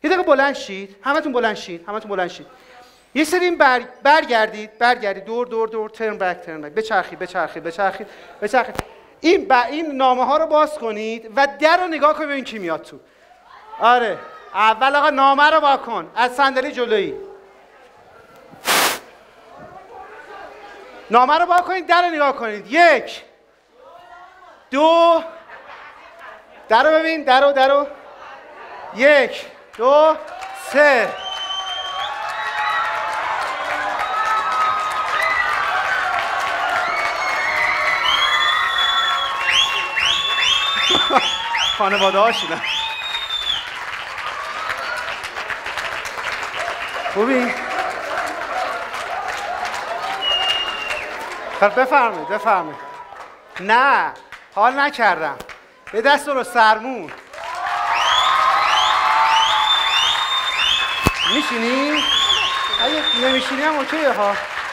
یه دقیقه بلند شید، همتون بلند شید. یه سری برگردید دور ترن بک بچرخید. این نامه ها رو باز کنید و در رو نگاه کنید ببین کی میاد تو. آره اول آقا نامه رو وا کن از صندلی جلویی. نامه رو وا کنید، در رو نگاه کنید. 1 2 در رو ببین، در رو 1 2 3 خانواده هاشونم. خوبی؟ بفرمایید. نه حال نکردم، به دست رو سرمون. میشینی؟ اگه نمیشینی هم اوکیه ها.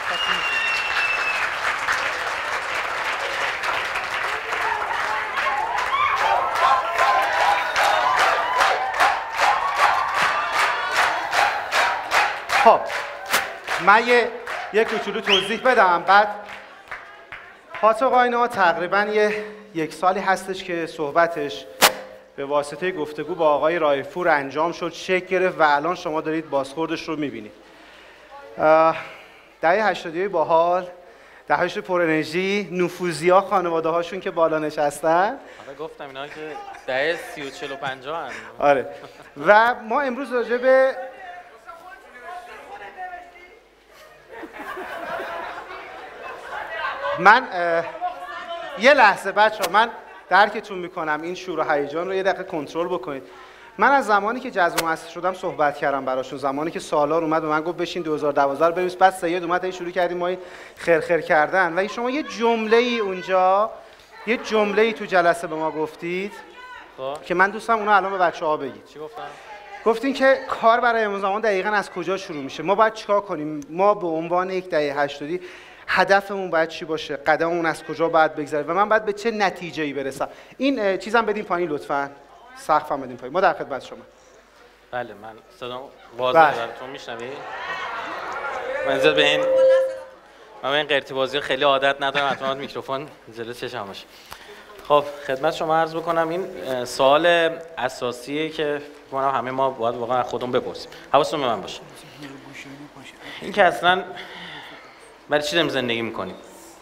خب من یک کوچولو توضیح بدم. بعد پاتوق آینه تقریبا یک سالی هستش که صحبتش به واسطه گفتگو با آقای رایفور انجام شد، شکل گرفت و الان شما دارید بازخوردش رو میبینید. دهه 80 باحال، دهه‌اش پر انرژی، نفوذی‌ها خانواده هاشون که بالا نشستن. آره گفتم اینا که دهه 30 و 40 و 50 هن. آره و ما امروز راجع به من یه لحظه بچه‌ها، من درکتون میکنم این شور و هیجان رو یه دقیقه کنترل بکنید. من از زمانی که جذب مؤسسه شدم صحبت کردم براشون، زمانی که سالار اومد و من گفت بشین 2012 رو بنویس، بعد سید اومد شروع کردیم ما خرخر کردن و شما یه جمله‌ای اونجا، یه جمله‌ای تو جلسه به ما گفتید که من دوستم اونو الان به بچه‌ها بگید. چی گفتم؟ گفتین که کار برای امروز زمان دقیقاً از کجا شروع میشه، ما باید چیکار کنیم، ما به عنوان یک دهه 80 هدفمون باید چی باشه، قدممون از کجا باید بگذره و من باید به چه نتیجه‌ای برسم. این چیزام بدین پایین لطفاً، سقفم بدین پایین. ما در خدمت شما. بله من صدام واضحه براتون میشنوی؟ من زیاد به این قرتی بازی خیلی عادت ندارم، حتما میکروفون جلوی چشم باشه. خب خدمت شما عرض بکنم این سوال اساسیه که همه ما باید واقعا خودمون بپرسیم. حواستون به من باشه. این که اصلا برای چی داریم زندگی میکنیم؟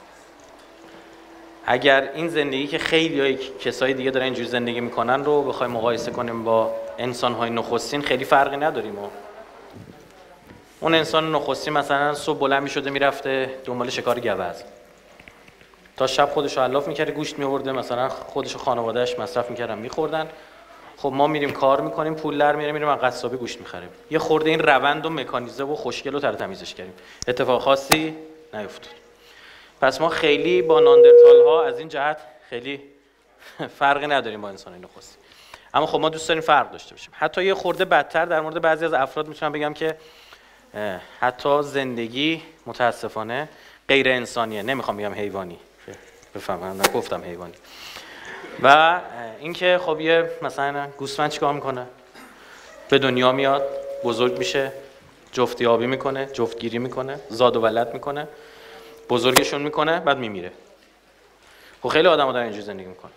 اگر این زندگی که خیلی کسای دیگه دارن اینجوری زندگی میکنن رو بخوایم مقایسه کنیم با انسان‌های نخستین، خیلی فرقی نداریم. اون انسان نخستین مثلا صبح بلند میشده میرفته دنبال شکار گوزن، تا شب خودش رو علاف میکرده گوشت میورده، مثلا خودش و خانواده‌اش مصرف میکردن میخوردن. خب ما میریم کار میکنیم، پول در میاریم، میریم از قصابی گوشت میخریم. یه خورده این روند و مکانیزه و خوشگل و تمیزش کردیم، اتفاق خاصی نیفتاد. پس ما خیلی با ناندرتال ها از این جهت خیلی فرقی نداریم با انسان نخستین. اما خب ما دوست داریم فرق داشته باشیم. حتی یه خورده بدتر در مورد بعضی از افراد میتونم بگم که حتی زندگی متاسفانه غیر انسانیه، نمیخوام بگم حیوانی، بفهمم گفتم حیوانی. و اینکه خب یه مثلا گوسفند چیکار میکنه؟ به دنیا میاد، بزرگ میشه، جفتیابی میکنه، جفتگیری میکنه، زاد و ولد میکنه، بزرگشون میکنه، بعد میمیره. خب خیلی آدم‌ها دارن اینجوری زندگی میکنن.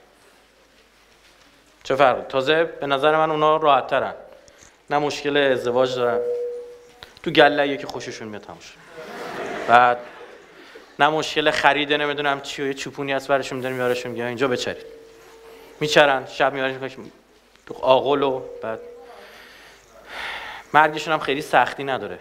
چه فرقی؟ تازه به نظر من اونا راحت ترن، نه مشکل ازدواج دارن، تو گله یکی خوششون میاد تموش، بعد نه مشکل خریده نمیدونم چی و یه چوپونی از برشون میداریم یارشون میگه اینجا بچرید، میچرن، شب میارن تو آغل و بعد مرگشون هم خیلی سختی نداره.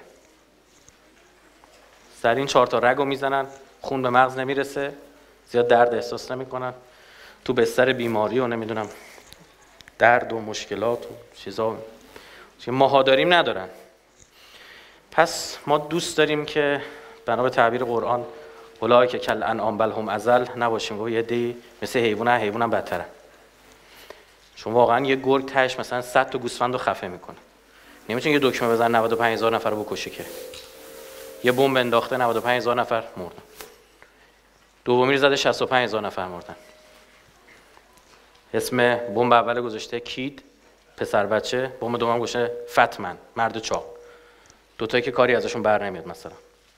سر این 4 تا رگو میزنن، خون به مغز نمیرسه، زیاد درد احساس نمیکنن، تو بستر بیماری و نمیدونم درد و مشکلات و چیزا که ماها داریم ندارن. پس ما دوست داریم که بنا به تعبیر قرآن اولئک کالانعام بل هم اضل نباشیم و یه عده‌ای مثل حیوان هم بدترن. چون واقعا یه گرگ تهش مثلا 100 تا گوسفند رو خفه میکنه، نمیتونه یه دکمه بزنه 95000 نفر رو بکشه که. یه بمب انداخته 95000 نفر مردن، دومی رو زده 65000 نفر مردن. اسم بمب اول گذاشته کید، پسر بچه، بوم دوم گوشه فتمن، مرد چاق. دوتایی که کاری ازشون بر نمیاد مثلا.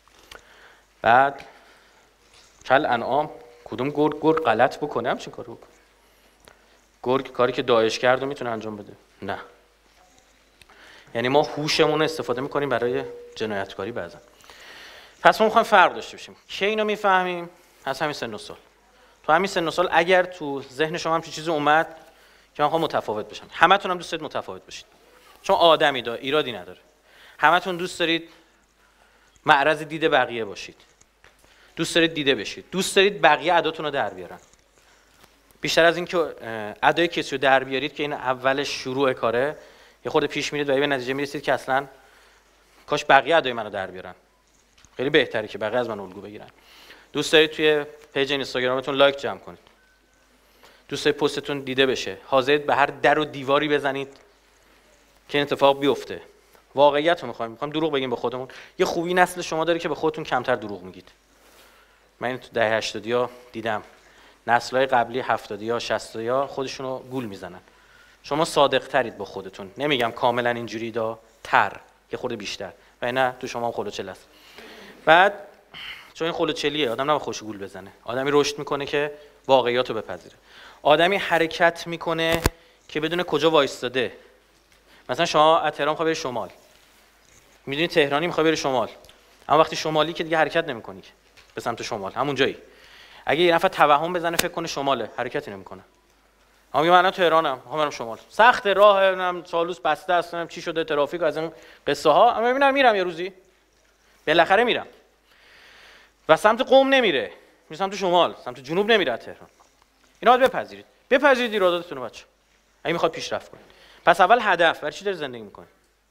بعد کل انعام کدوم گرگ غلط بکنه همچین کارو بکنه؟ گرگ کاری که داعش کرد رو میتونه انجام بده؟ نه. یعنی ما هوشمون رو استفاده میکنیم برای جنایتکاری بعضا. پس ما میخوایم فرق داشته باشیم. کی اینو میفهمیم؟ از همین سن و سال. تو همین سن و سال اگر تو ذهن شما همچین چیزی اومد که من میخوام متفاوت بشم، همتون هم دوست دارید متفاوت باشید. چون آدمی داره، ایرادی نداره. همتون دوست دارید معرض دید بقیه باشید. دوست دارید دیده بشید. دوست دارید بقیه اداتون رو در بیارن. بیشتر از این که ادای کسی رو در بیارید که این اولش شروع کاره، یه خورده پیش میرید و به نتیجه میرسید که اصلا کاش بقیه ادای منو در بیارن. خیلی بهتره که بقیه از من الگو بگیرن. دوست دارید توی پیج اینستاگرامتون لایک جمع کنید. دوست دارید پستتون دیده بشه. حاضرید به هر در و دیواری بزنید که این اتفاق بیفته. واقعیت رو میخوایم دروغ بگیم به خودمون. یه خوبی نسل شما داره که به خودتون کمتر دروغ میگید. من این تو دهه 80 دیدم. نسل‌های قبلی 70 60 خودشون رو گول میزنن. شما صادق ترید با خودتون. نمیگم کاملا اینجوری تر، یه خورده بیشتر. و نه تو شما هم خلوچل است. بعد چون این خلوچلیه، آدم نباید خوش گول بزنه. آدمی رشد میکنه که واقعیات رو بپذیره. آدمی حرکت میکنه که بدون کجا وایستاده. مثلا شما از تهران میخوای بری شمال. میدونی تهرانی میخوای بری شمال. اما وقتی شمالی که دیگه حرکت نمیکنی به سمت شمال، همون جایی. اگه یه نفر توهم بزنه فکر کنه شماله، حرکتی نمیکنه. اما من تهرانم، میخوام برم شمال. سخت راه، چالوس بسته است، چی شده ترافیک از این قصه ها. اما ببینم میرم یه روزی. بالاخره میرم. و سمت قم نمیره. میره سمت شمال، سمت جنوب نمیره تهران. اینا باید بپذیرید. بپذیرید ایراداتتون رو بچه‌ها. اگه میخواد پیشرفت کنید. پس اول هدف، برای چی داری زندگی میکنی؟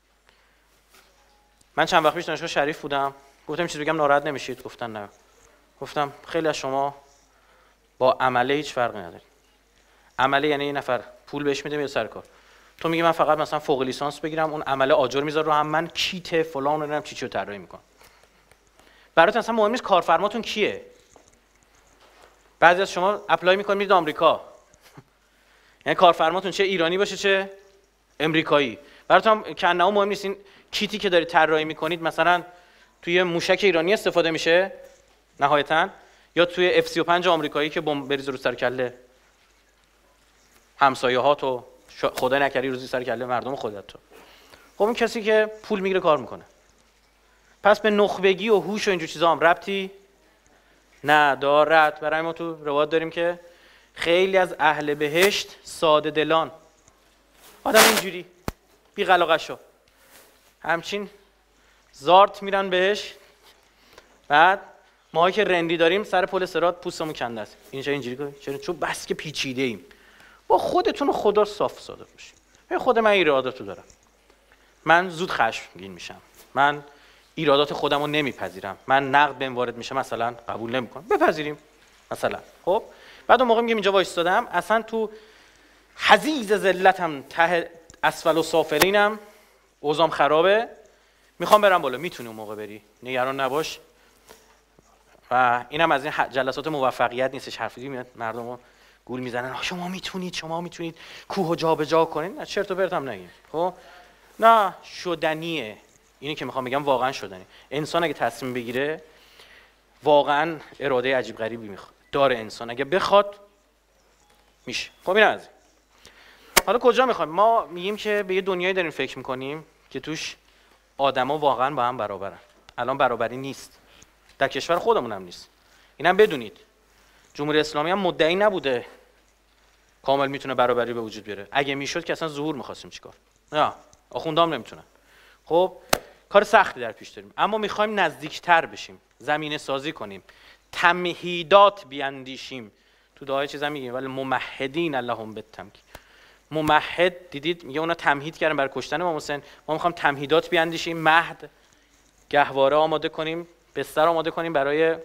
من چند وقت پیش دانشگاه شریف بودم. گفتم چیزی بگم ناراحت نمیشید؟ گفتن نه. گفتم خیلی از شما با عمله هیچ فرقی نداره. عمله یعنی یه نفر پول بهش میده میاد سر کار. تو میگی من فقط مثلا فوق لیسانس بگیرم، اون عمله آجر میذاره رو هم من کیت فلان رو نمیدونم چی طراحی میکنم. برات اصلا مهم نیست کارفرماتون کیه. بعضی از شما اپلای میکنید میرید آمریکا. یعنی کارفرماتون چه ایرانی باشه چه امریکایی. براتون کنه مهم نیست این کیتی که دارید طراحی میکنید مثلا توی موشک ایرانی استفاده میشه نهایتاً یا توی F-35 آمریکایی که بمب بریزه رو سر کله همسایه‌هات و خدای نکردی روزی سر کله مردم خودت تو. خب این کسی که پول میگیره کار میکنه. پس به نخبگی و هوش و اینجور چیزا هم ربطی ندارد. برای ما تو روایت داریم که خیلی از اهل بهشت ساده دلان، آدم اینجوری بی قلاقشو همچین زارت میرن بهش. بعد ماهایی که رندی داریم سر پل صراط پوستمون کنده است. اینجا اینجوری کنیم چون بس که پیچیده ایم. با خودتون و خدا صاف صادق باشید. خود من ایراداتو دارم. من زود خشمگین میشم. من ایرادات خودم رو نمیپذیرم. من نقد بهم وارد میشه مثلا قبول نمیکنم. بپذیریم مثلا. خب بعد اون موقع میگم اینجا وایستادم اصلا تو حضیض ذلتم ته اسفل و سافلینم اوضاعم خرابه میخوام برم بالا. میتونی اون موقع بری، نگران نباش. و اینم از این جلسات موفقیت نیستش، حرفی میاد مردمو گول میزنن شما میتونید کوهو جابجا کنین. نه چرت و پرت هم نگین. خب نه شدنیه. اینی که میخوام بگم واقعا شدنی. انسان اگه تصمیم بگیره واقعا اراده عجیب غریبی میخواد داره انسان، اگه بخواد میشه. خب اینم از این. حالا کجا میخوایم؟ ما میگیم که به یه دنیایی داریم فکر میکنیم که توش آدما واقعا با هم برابرن. الان برابری نیست. در کشور خودمون هم نیست. اینم بدونید. جمهوری اسلامی هم مدعی نبوده کامل میتونه برابری به وجود بیاره. اگه میشد که اصلا ظهور میخواستیم چیکار؟ نه، آخوندام نمیتونن. خب کار سختی در پیش داریم، اما میخوایم نزدیکتر بشیم، زمینه سازی کنیم، تمهیدات بیاندیشیم. تو دعای چیزا میگیم ولی ممهدین اللهم بالتمکین. ممهد دیدید میگه اونا تمهید کردن برای کشتن امام حسین. ما میخوایم تمهیدات بیاندیشیم، مهد گهواره آماده کنیم، بستر آماده کنیم برای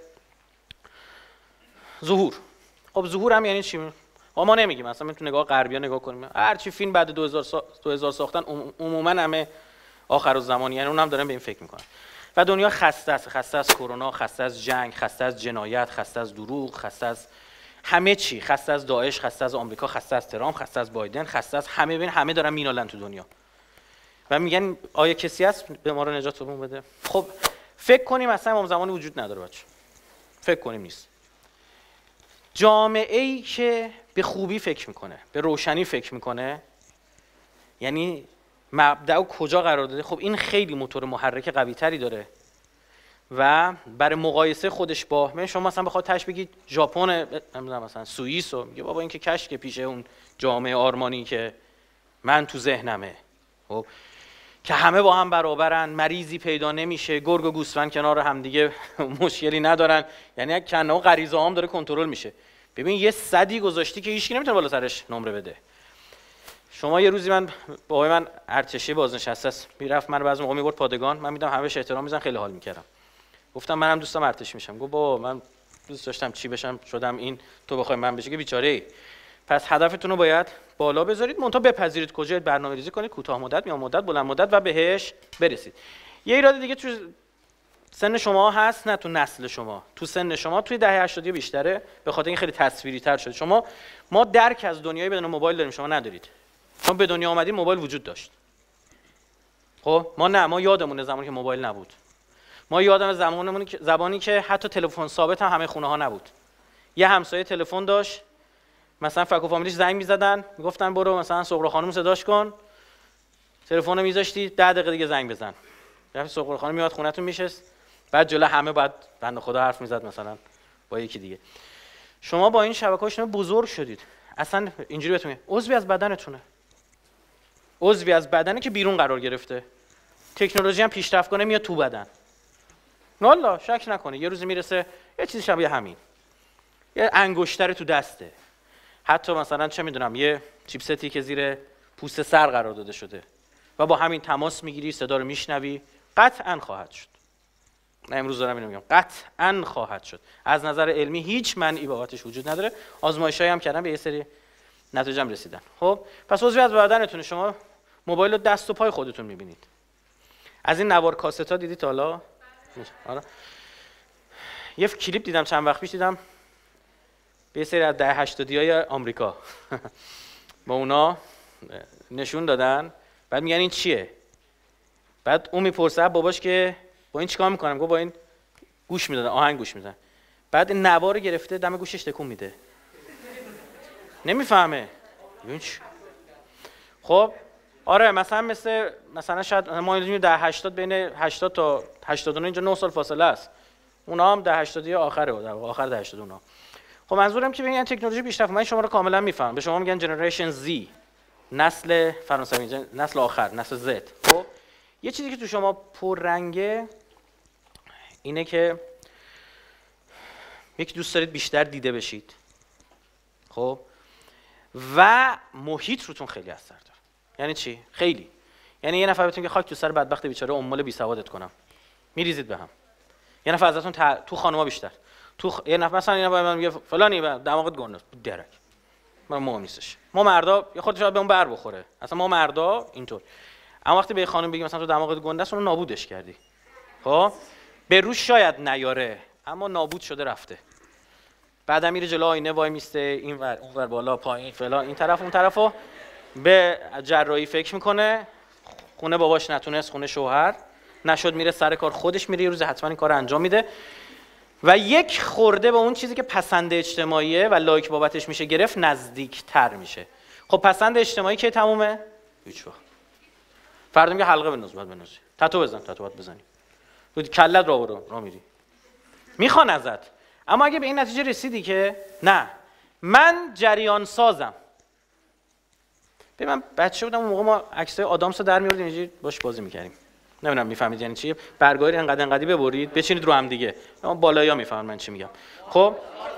ظهور. خب ظهور هم یعنی چی؟ ما نمیگیم مثلا تو نگاه غربی‌ها نگاه کنیم هر چی فیلم بعد 2000 ساختن عموما همه آخرالزمان، یعنی اونم دارن به این فکر میکنن. و دنیا خسته است، خسته از کرونا، خسته از جنگ، خسته از جنایت، خسته از دروغ، خسته از همه چی، خسته از داعش، خسته از آمریکا، خسته از ترامپ، خسته از بایدن، خسته از همه. ببین همه دارن مینالن تو دنیا و میگن آیا کسی هست به ما رو نجاتمون بده؟ خب فکر کنیم اصلا امام زمانی وجود نداره بچه. فکر کنیم نیست. جامعه‌ای که به خوبی فکر میکنه، به روشنی فکر میکنه، یعنی مبدأ کجا قرار داده، خب این خیلی موتور محرک قوی تری داره و برای مقایسه خودش با شما مثلا بخواد تاش بگید ژاپن، مثلا سوئیس، و میگه بابا این که کشک پیش اون جامعه آرمانی که من تو ذهنمه، خب که همه با هم برابرن، مریضی پیدا نمیشه، گرگ و گوسفند کنار هم دیگه مشکلی ندارن، یعنی کنه غریزه هم داره کنترل میشه. ببین یه صدی گذاشتی که هیچکی نمیتونه بالا سرش نمره بده. شما یه روزی من بابای من ارتشی بازنشسته است، میرفت من بعضی موقع میبرد پادگان، من میدم همه احترام میزنن، خیلی حال میکردم. گفتم منم دوستم ارتشی میشم. گفت بابا من دوست داشتم چی بشم شدم این، تو بخوای من بشی که بیچاره ای. پس هدفتون رو باید بالا بذارید، منتها بپذیرید کجا برنامه‌ریزی کنید، کوتاه مدت، میان مدت، بلند مدت و بهش برسید. یه ایراد دیگه تو سن شما هست، نه تو نسل شما، تو سن شما توی دهه 80 بیشتره، به خاطر این خیلی تصویری تر شده. ما درک از دنیای بدون موبایل داریم، شما ندارید. چون به دنیا آمدیم موبایل وجود داشت. خب ما یادمونه زمانی که موبایل نبود. ما یادم زمانی که حتی تلفن ثابت هم همه خونه ها نبود. یه همسایه تلفن داشت، مثلا فک و فامیلیش زنگ می‌زدن، میگفتن برو مثلا سغرا خانم صداش کن، تلفن رو می‌ذاشتی 10 دقیقه دیگه زنگ بزن. رفت سغرا خانم میاد خونه‌تون میشست، بعد جلو همه بعد بنده خدا حرف میزد مثلا با یکی دیگه. شما با این شبکه‌ها شما بزرگ شدید. اصلا اینجوری بهتون میگم عضوی از بدنتونه. عضوی از بدنی که بیرون قرار گرفته. تکنولوژی هم پیشرفت کنه میاد تو بدن. والله شک نکنه یه روزی میرسه یه چیزی شبیه همین. یه انگشتر تو دسته. حتی مثلا چه میدونم یه چیپستی که زیر پوست سر قرار داده شده و با همین تماس میگیری، صدا رو میشنوی، قطعاً خواهد شد. من امروز دارم اینو میگم، قطعاً خواهد شد. از نظر علمی هیچ منعی بابتش وجود نداره. آزمایشایی هم کردن به یه سری نتایج هم رسیدن. خب پس عضوی از بدنتون، شما موبایل رو دست و پای خودتون میبینید. از این نوار کاست ها دیدید حالا؟ آره. یه کلیپ دیدم چند وقت پیش، دیدم به سری از دهه 80 آمریکا با اونا نشون دادن، بعد میگن این چیه؟ بعد اون میپرسه باباش که با این چیکار میکنم؟ گفت با این گوش میدادن، آهنگ گوش میدن. بعد این نوار گرفته دم گوشش تکون میده، نمیفهمه این چی. خب آره مثلا شاید ما میدونیم در 80 بین 80 تا 89 اینجا 9 سال فاصله است. اونا هم در 80 آخره، در آخر در 80 اونا. خب منظورم که ببین تکنولوژی پیشرفت، من شما رو کاملا میفهمم. به شما میگن جنریشن زی، نسل فرانسوی، نسل آخر، نسل زد. خب یه چیزی که تو شما پررنگه اینه که یک دوست دارید بیشتر دیده بشید. خب و محیط روتون خیلی اثر داره. یعنی چی؟ خیلی. یعنی یه نفر بهتون که خاک تو سر بدبخت بیچاره امال بی سوادت کنم، میریزید به هم. یه نفر ازتون تو خانوما بیشتر. یه نفر مثلا اینا میگه فلانی دماغت گنده درک. من مهم نیستش. ما مردا یه خودش به اون بر بخوره. اصلا ما مردا اینطور. اما وقتی به خانم بگی مثلا تو دماغت گنده است، اونو نابودش کردی. خب به روش شاید نیاره، اما نابود شده رفته. بعدم میره جلو آینه وای میسته، اینور اونور بالا پایین فلان، این طرف اون طرفو به جراحی فکر میکنه. خونه باباش نتونست، خونه شوهر نشد، میره سر کار، خودش میره یه روز حتما این کارو انجام میده و یک خورده به اون چیزی که پسند اجتماعیه و لایک بابتش میشه گرفت نزدیکتر میشه. خب پسند اجتماعی که تمومه؟ هیچ وقت. فردا میگه حلقه بنداز، بعد بندازی. تتو بزن، تتو بعد بزنی. تو کلت را میری. میخوان ازت. اما اگه به این نتیجه رسیدی که نه من جریان سازم. من بچه بودم اون موقع ما عکسای آدامس رو در می‌آوردیم اینجوری باش بازی می‌کردیم. نمیدونم میفهمید یعنی چی؟ برگاری انقدی ببرید بچینید رو هم دیگه. اما بالایی‌ها میفهمن من چی میگم. خب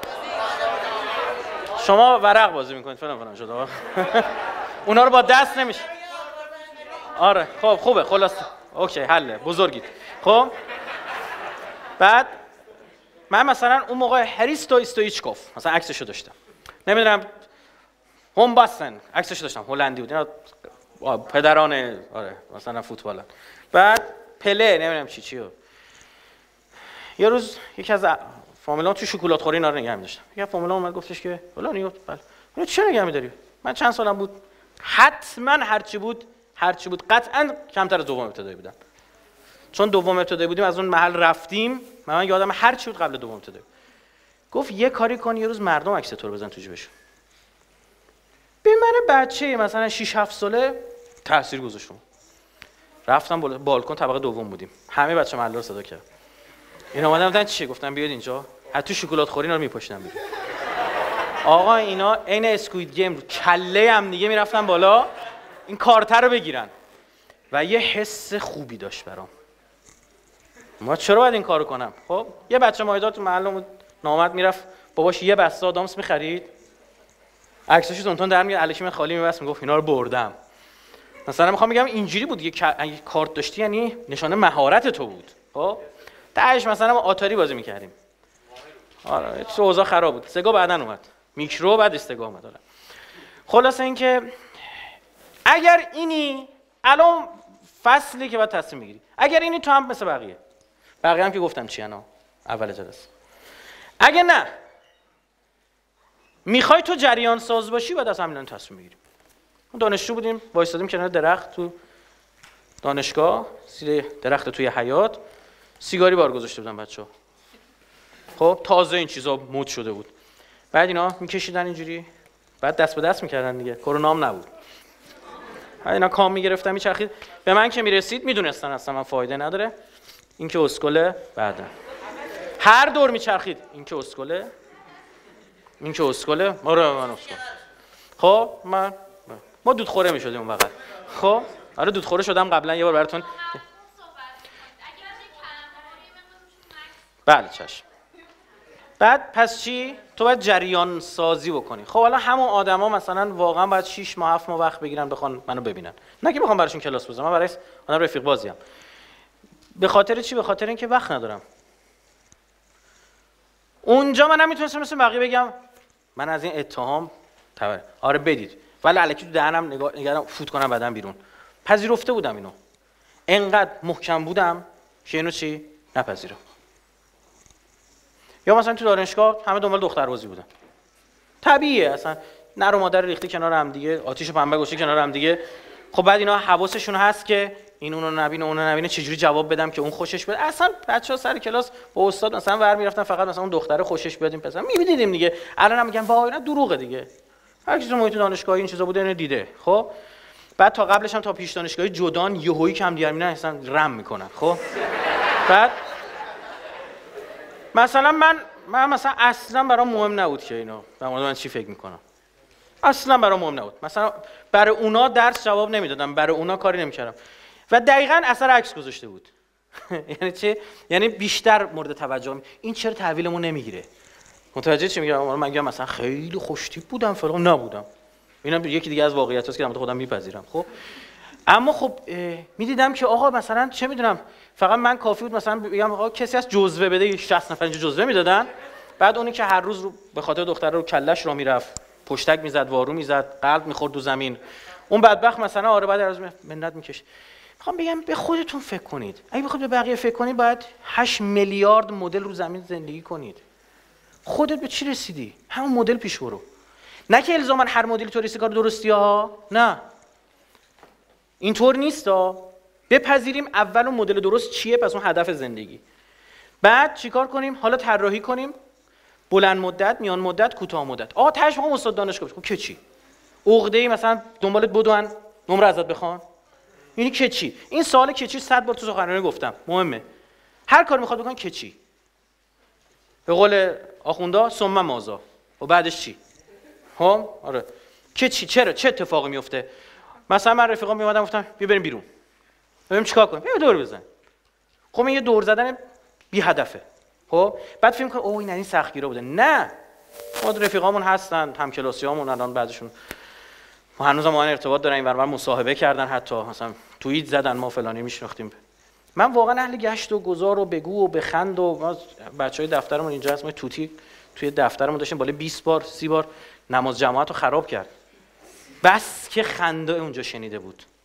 شما ورق بازی می‌کنید فلان شد آقا. اونا رو با دست نمیشه. آره خب خوبه خلاص اوکی حله بزرگید. خب بعد من مثلا اون موقع هریستو استویچکوف مثلا عکسشو داشتم. نمیدونم هومباسن عکسشو داشتم، هلندی بود. اینا پدران آره مثلا فوتبالن. بعد پله نمیدونم چیو. یه روز یکی از فامیلام تو شکلات خوری اینا رو نگه می‌داشتن. یه فامیلام اومد گفتش که فلانی بله اینو چرا نگه می‌داری؟ من چند سالم بود؟ حتما هرچی بود قطعا کمتر از دوم ابتدایی بودم. چون دوم ابتدایی بودیم از اون محل رفتیم، من یادم هرچی بود قبل دوم ابتدایی. گفت یه کاری کن یه روز مردم عکس تو رو بزن تو جیبشون. به من بچه مثلا 6 7 ساله تاثیر گذاشتم. رفتم بالکن طبقه دوم بودیم. همه بچه محله رو صدا کردن. اینا اومدن گفتن چیه؟ گفتم بیاید اینجا. حتی شکلات خوری اینا رو میپاشیدن بیرون. آقا اینا عین اسکوید گیم رو کله هم دیگه میرفتن بالا این کارت رو بگیرن. و یه حس خوبی داشت برام. ما چرا باید این کارو کنم؟ خب یه بچه مایدار تو محلمون نامرد میرفت باباش یه بسته آدامس می‌خرید. عکساشو تونتون در میاد الکی من خالی می‌بست میگفت اینا رو بردم. مثلا میخوام بگم اینجوری بود اگه کارت داشتی یعنی نشانه مهارت تو بود. خب تهش مثلا ما آتاری بازی می‌کردیم. آره چه اوضاع خراب بود. سگا بعدن اومد. میکرو بعد استگا اومد. آره. خلاصه اینکه اگر اینی الان فصلی که باید تصمیم بگیری. اگر اینی تو هم مثل بقیه هم که گفتم چی انا اول جلسه. اگه نه میخوای تو جریان ساز باشی باید از همین تصمیم بگیریم. دانشجو بودیم وایسادیم کنار درخت تو دانشگاه زیر درخت توی حیاط سیگاری بار گذاشته بودن بچه‌ها. خب تازه این چیزا مد شده بود. بعد اینا میکشیدن اینجوری بعد دست به دست میکردن دیگه. کرونا هم نبود. بعد اینا کام میگرفتن میچرخید به من که میرسید میدونستن اصلا من فایده نداره. این که اسکله بعدا هر دور میچرخید این که اسکله آره من اسکله. خب ما دودخوره میشدیم اون بغل. خب آره دودخوره شدم قبلا یه بار براتون. بله چشم. بعد پس چی؟ تو باید جریان سازی بکنی. خب حالا همون آدما مثلا واقعا باید 6 ماه 7 ماه وقت بگیرن بخوان منو ببینن. نه که بخوام براشون کلاس بزنم. من برای آدم رفیق بازیم. به خاطر چی؟ به خاطر اینکه وقت ندارم. اونجا من نمیتونستم مثل بقیه بگم من از این اتهام آره بدید. ولی الکی تو دهنم نگردم فوت کنم بعدن بیرون. پذیرفته بودم اینو. انقدر محکم بودم که اینو چی؟ نپذیرم. یا مثلا تو دانشگاه همه دنبال دختربازی بودن. طبیعیه اصلا نر و مادر ریختی کنار هم دیگه، آتیش پنبه گوشه کنار هم دیگه. خب بعد اینا حواسشون هست که این اونو نبینه اونو نبینه چجوری جواب بدم که اون خوشش بیاد. اصلا بچه‌ها سر کلاس با استاد مثلا ور میرفتن فقط مثلا اون دختره خوشش بیاد این پسر می‌بینیدیم دیگه. الانم میگن وای اینا دروغه دیگه. هر چیزی محیط دانشگاهی این چیزا بوده اینو دیده. خب بعد تا قبلش هم تا پیش دانشگاهی جدان یهویی کم دیار میرن اصلا رم میکنن. خب بعد مثلا من مثلا اصلا برام مهم نبود که اینا در مورد من چی فکر میکنم. اصلا برام مهم نبود. مثلا برای اونا درس جواب نمیدادم، برای اونا کاری نمیکردم. و دقیقاً اثر عکس گذاشته بود. یعنی چی؟ یعنی بیشتر مورد توجه این چرا تحویلمون نمیگیره؟ متوجه چی میگم؟ من میگم مثلا خیلی خوشتیپ بودم فلان نبودم. اینا یکی دیگه از واقعیتاست که من خودم میپذیرم. خب اما خب میدیدم که آقا مثلا چه میدونم فقط من کافی بود مثلا بگم آقا کسی از جزوه بده 60 نفر اینجا جزوه میدادن. بعد اونی که هر روز رو به خاطر دختر رو کلش را میرفت پشتک میزد وارو میزد قلب میخورد تو زمین اون بدبخت مثلا آره بعد از منت میکشه. میخوام بگم به خودتون فکر کنید. اگه بخواید به بقیه فکر کنید باید 8 میلیارد مدل رو زمین زندگی کنید. خودت به چی رسیدی؟ همون مدل پیش برو. نه که الزاما هر مدلی تو کار درستی ها. نه. اینطور نیستا. بپذیریم اول اون مدل درست چیه پس اون هدف زندگی. بعد چیکار کنیم؟ حالا طراحی کنیم بلند مدت، میان مدت، کوتاه مدت. آقا تاش میخوام استاد دانشگاه بشم. خب که چی؟ عقده‌ای مثلا دنبالت بدون نمره ازت بخوان. یعنی که چی؟ این سوال که چی 100 بار تو سخنرانی گفتم. مهمه. هر کاری میخواد بکن که چی؟ به قول آخوندا ثم ماذا؟ و بعدش چی؟ ها؟ آره. که چی؟ چرا؟ چه اتفاقی میفته؟ مثلا من رفیقام میومدن گفتم بیا بریم بیرون. بریم چیکار کنیم؟ بیا دور بزن. خب این یه دور زدن بی هدفه. خب بعد فکر کنم اوه این سختگیرا بوده. نه. ما رفیقامون هستن، همکلاسیامون الان بعضیشون ما هنوزم ما ارتباط دارن اینور مصاحبه کردن حتی مثلا توییت زدن ما فلانی میشناختیم. من واقعا اهل گشت و گذار و بگو و بخند و بچهای دفترمون اینجا هست ما توتی توی دفترمون داشتیم بالا 20 بار 30 بار نماز جماعت رو خراب کرد. بس که خنده اونجا شنیده بود.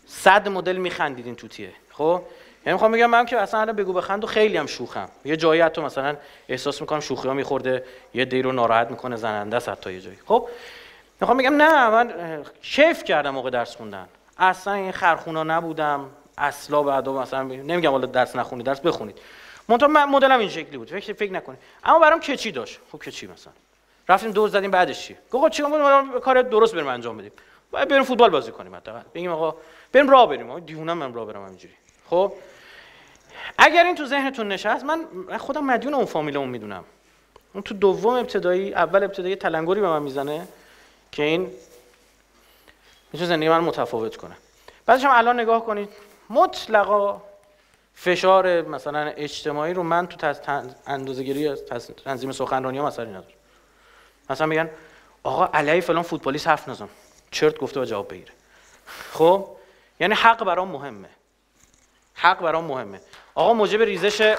100 مدل میخندیدین توتیه. خب یعنی میخوام بگم من که اصلا الان بگو بخند و خیلی هم شوخم، یه جایی حتی مثلا احساس میکنم شوخی ها میخورده یه دی رو ناراحت میکنه، زننده است حتی یه جایی. خب میخوام بگم نه، من کیف کردم موقع درس خوندن، اصلا این خرخونا نبودم اصلا. بعدا مثلا نمیگم والا درس نخونید، درس بخونید، منتها من مدلم این شکلی بود، فکر نکنید. اما برام کچی داشت. خب کچی مثلا رفتیم دور زدیم، بعدش چی؟ گفت چیکار کار درست بریم انجام بدیم، باید بریم فوتبال بازی کنیم، حداقل بگیم آقا بریم راه بریم. آقا دیوونم من راه برم همینجوری. خب اگر این تو ذهنتون نشست، من خودم مدیون اون فامیلمون میدونم. اون تو دوم ابتدایی، اول ابتدایی تلنگری به من میزنه که این میتونه زندگی من متفاوت کنه. بعدش هم الان نگاه کنید، مطلقا فشار مثلا اجتماعی رو من تو اندازه‌گیری تنظیم سخنرانی‌ها مثلا ندارم. مثلا میگن آقا علی فلان فوتبالیست حرف نزن، چرت گفته و جواب بگیره. خب یعنی حق برام مهمه، حق برام مهمه. آقا موجب ریزش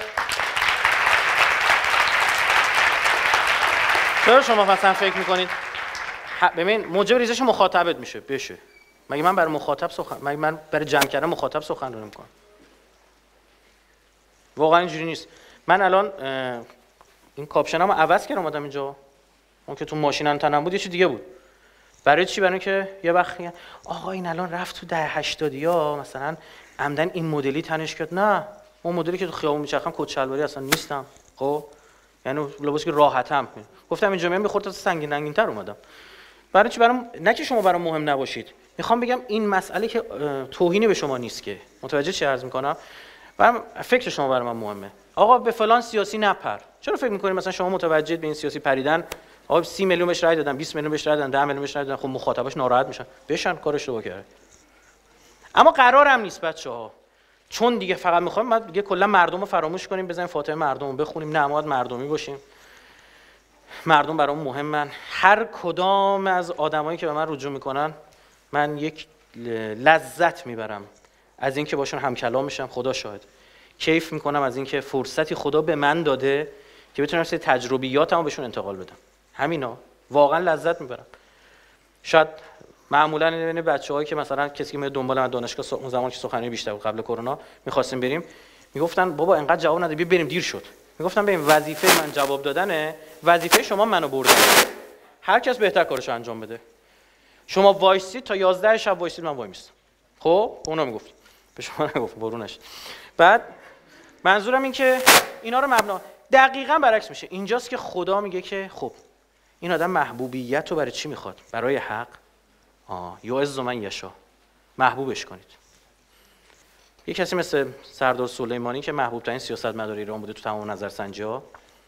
چرا شما مثلا فکر میکنید ببین موجب ریزش مخاطبت میشه بشه؟ مگه من برای مخاطب مگه من برای جمع کردن مخاطب سخنرانی میکنم؟ واقعا اینجوری نیست. من الان این کاپشنمو عوض کردم اومدم اینجا، اون که تو ماشینم تنم بود یه چیز دیگه بود. برای چی؟ برای اینکه یه وقت میگن آقا این الان رفت تو دهه 80 مثلا عمدن این مدلی تنش کرد. نه، اون مدلی که تو خیابون میچرخم کت شلواری اصلا نیستم. خب یعنی لباسی که راحتم. گفتم اینجا میام بخورد تا سنگین‌تر اومدم. برای چی؟ برام نه که شما برام مهم نباشید. میخوام بگم این مسئله که توهینی به شما نیست، که متوجه چی عرض میکنم. برام فکر شما برای من مهمه. آقا به فلان سیاسی نپر. چرا فکر میکنید مثلا شما متوجه به این سیاسی پریدن؟ آقا 30 میلیون بهش رای دادن، 20 میلیون بهش رای دادن، 10 میلیون بهش رای دادن، خب مخاطباش ناراحت میشن، بشن کارش رو بکنه. اما قرارم نیست بچه‌ها، چون دیگه فقط میخوایم ما دیگه کلا مردم رو فراموش کنیم، بزنیم فاتحه مردم رو بخونیم، نماد مردمی باشیم. مردم برام مهمن. هر کدام از آدمایی که به من رجوع میکنن من یک لذت میبرم از اینکه باشون همکلام میشم. خدا شاهد کیف میکنم از اینکه فرصتی خدا به من داده که بتونم سری تجربیاتمو بهشون انتقال بدم. همینا واقعا لذت میبرم. شاید معمولا بین بچه‌هایی که مثلا کسی که میاد دنبال من دانشگاه، اون زمان که سخنرانی بیشتر بود قبل کرونا، می‌خواستیم بریم، میگفتن بابا انقدر جواب نده، بیا بریم، دیر شد. میگفتم ببین وظیفه من جواب دادنه، وظیفه شما منو بردن. هر کس بهتر کارشو انجام بده. شما وایسید تا 11 شب وایسید، من وای میستم. خب اونا میگفت، به شما نگفت برونش. بعد منظورم این که اینا رو مبنا دقیقاً برعکس میشه. اینجاست که خدا میگه که خب این آدم محبوبیت رو برای چی میخواد؟ برای حق. یعز من یشاء، محبوبش کنید. یه کسی مثل سردار سلیمانی که محبوب ترین سیاستمدار ایران بوده تو تمام نظرسنجی‌ها،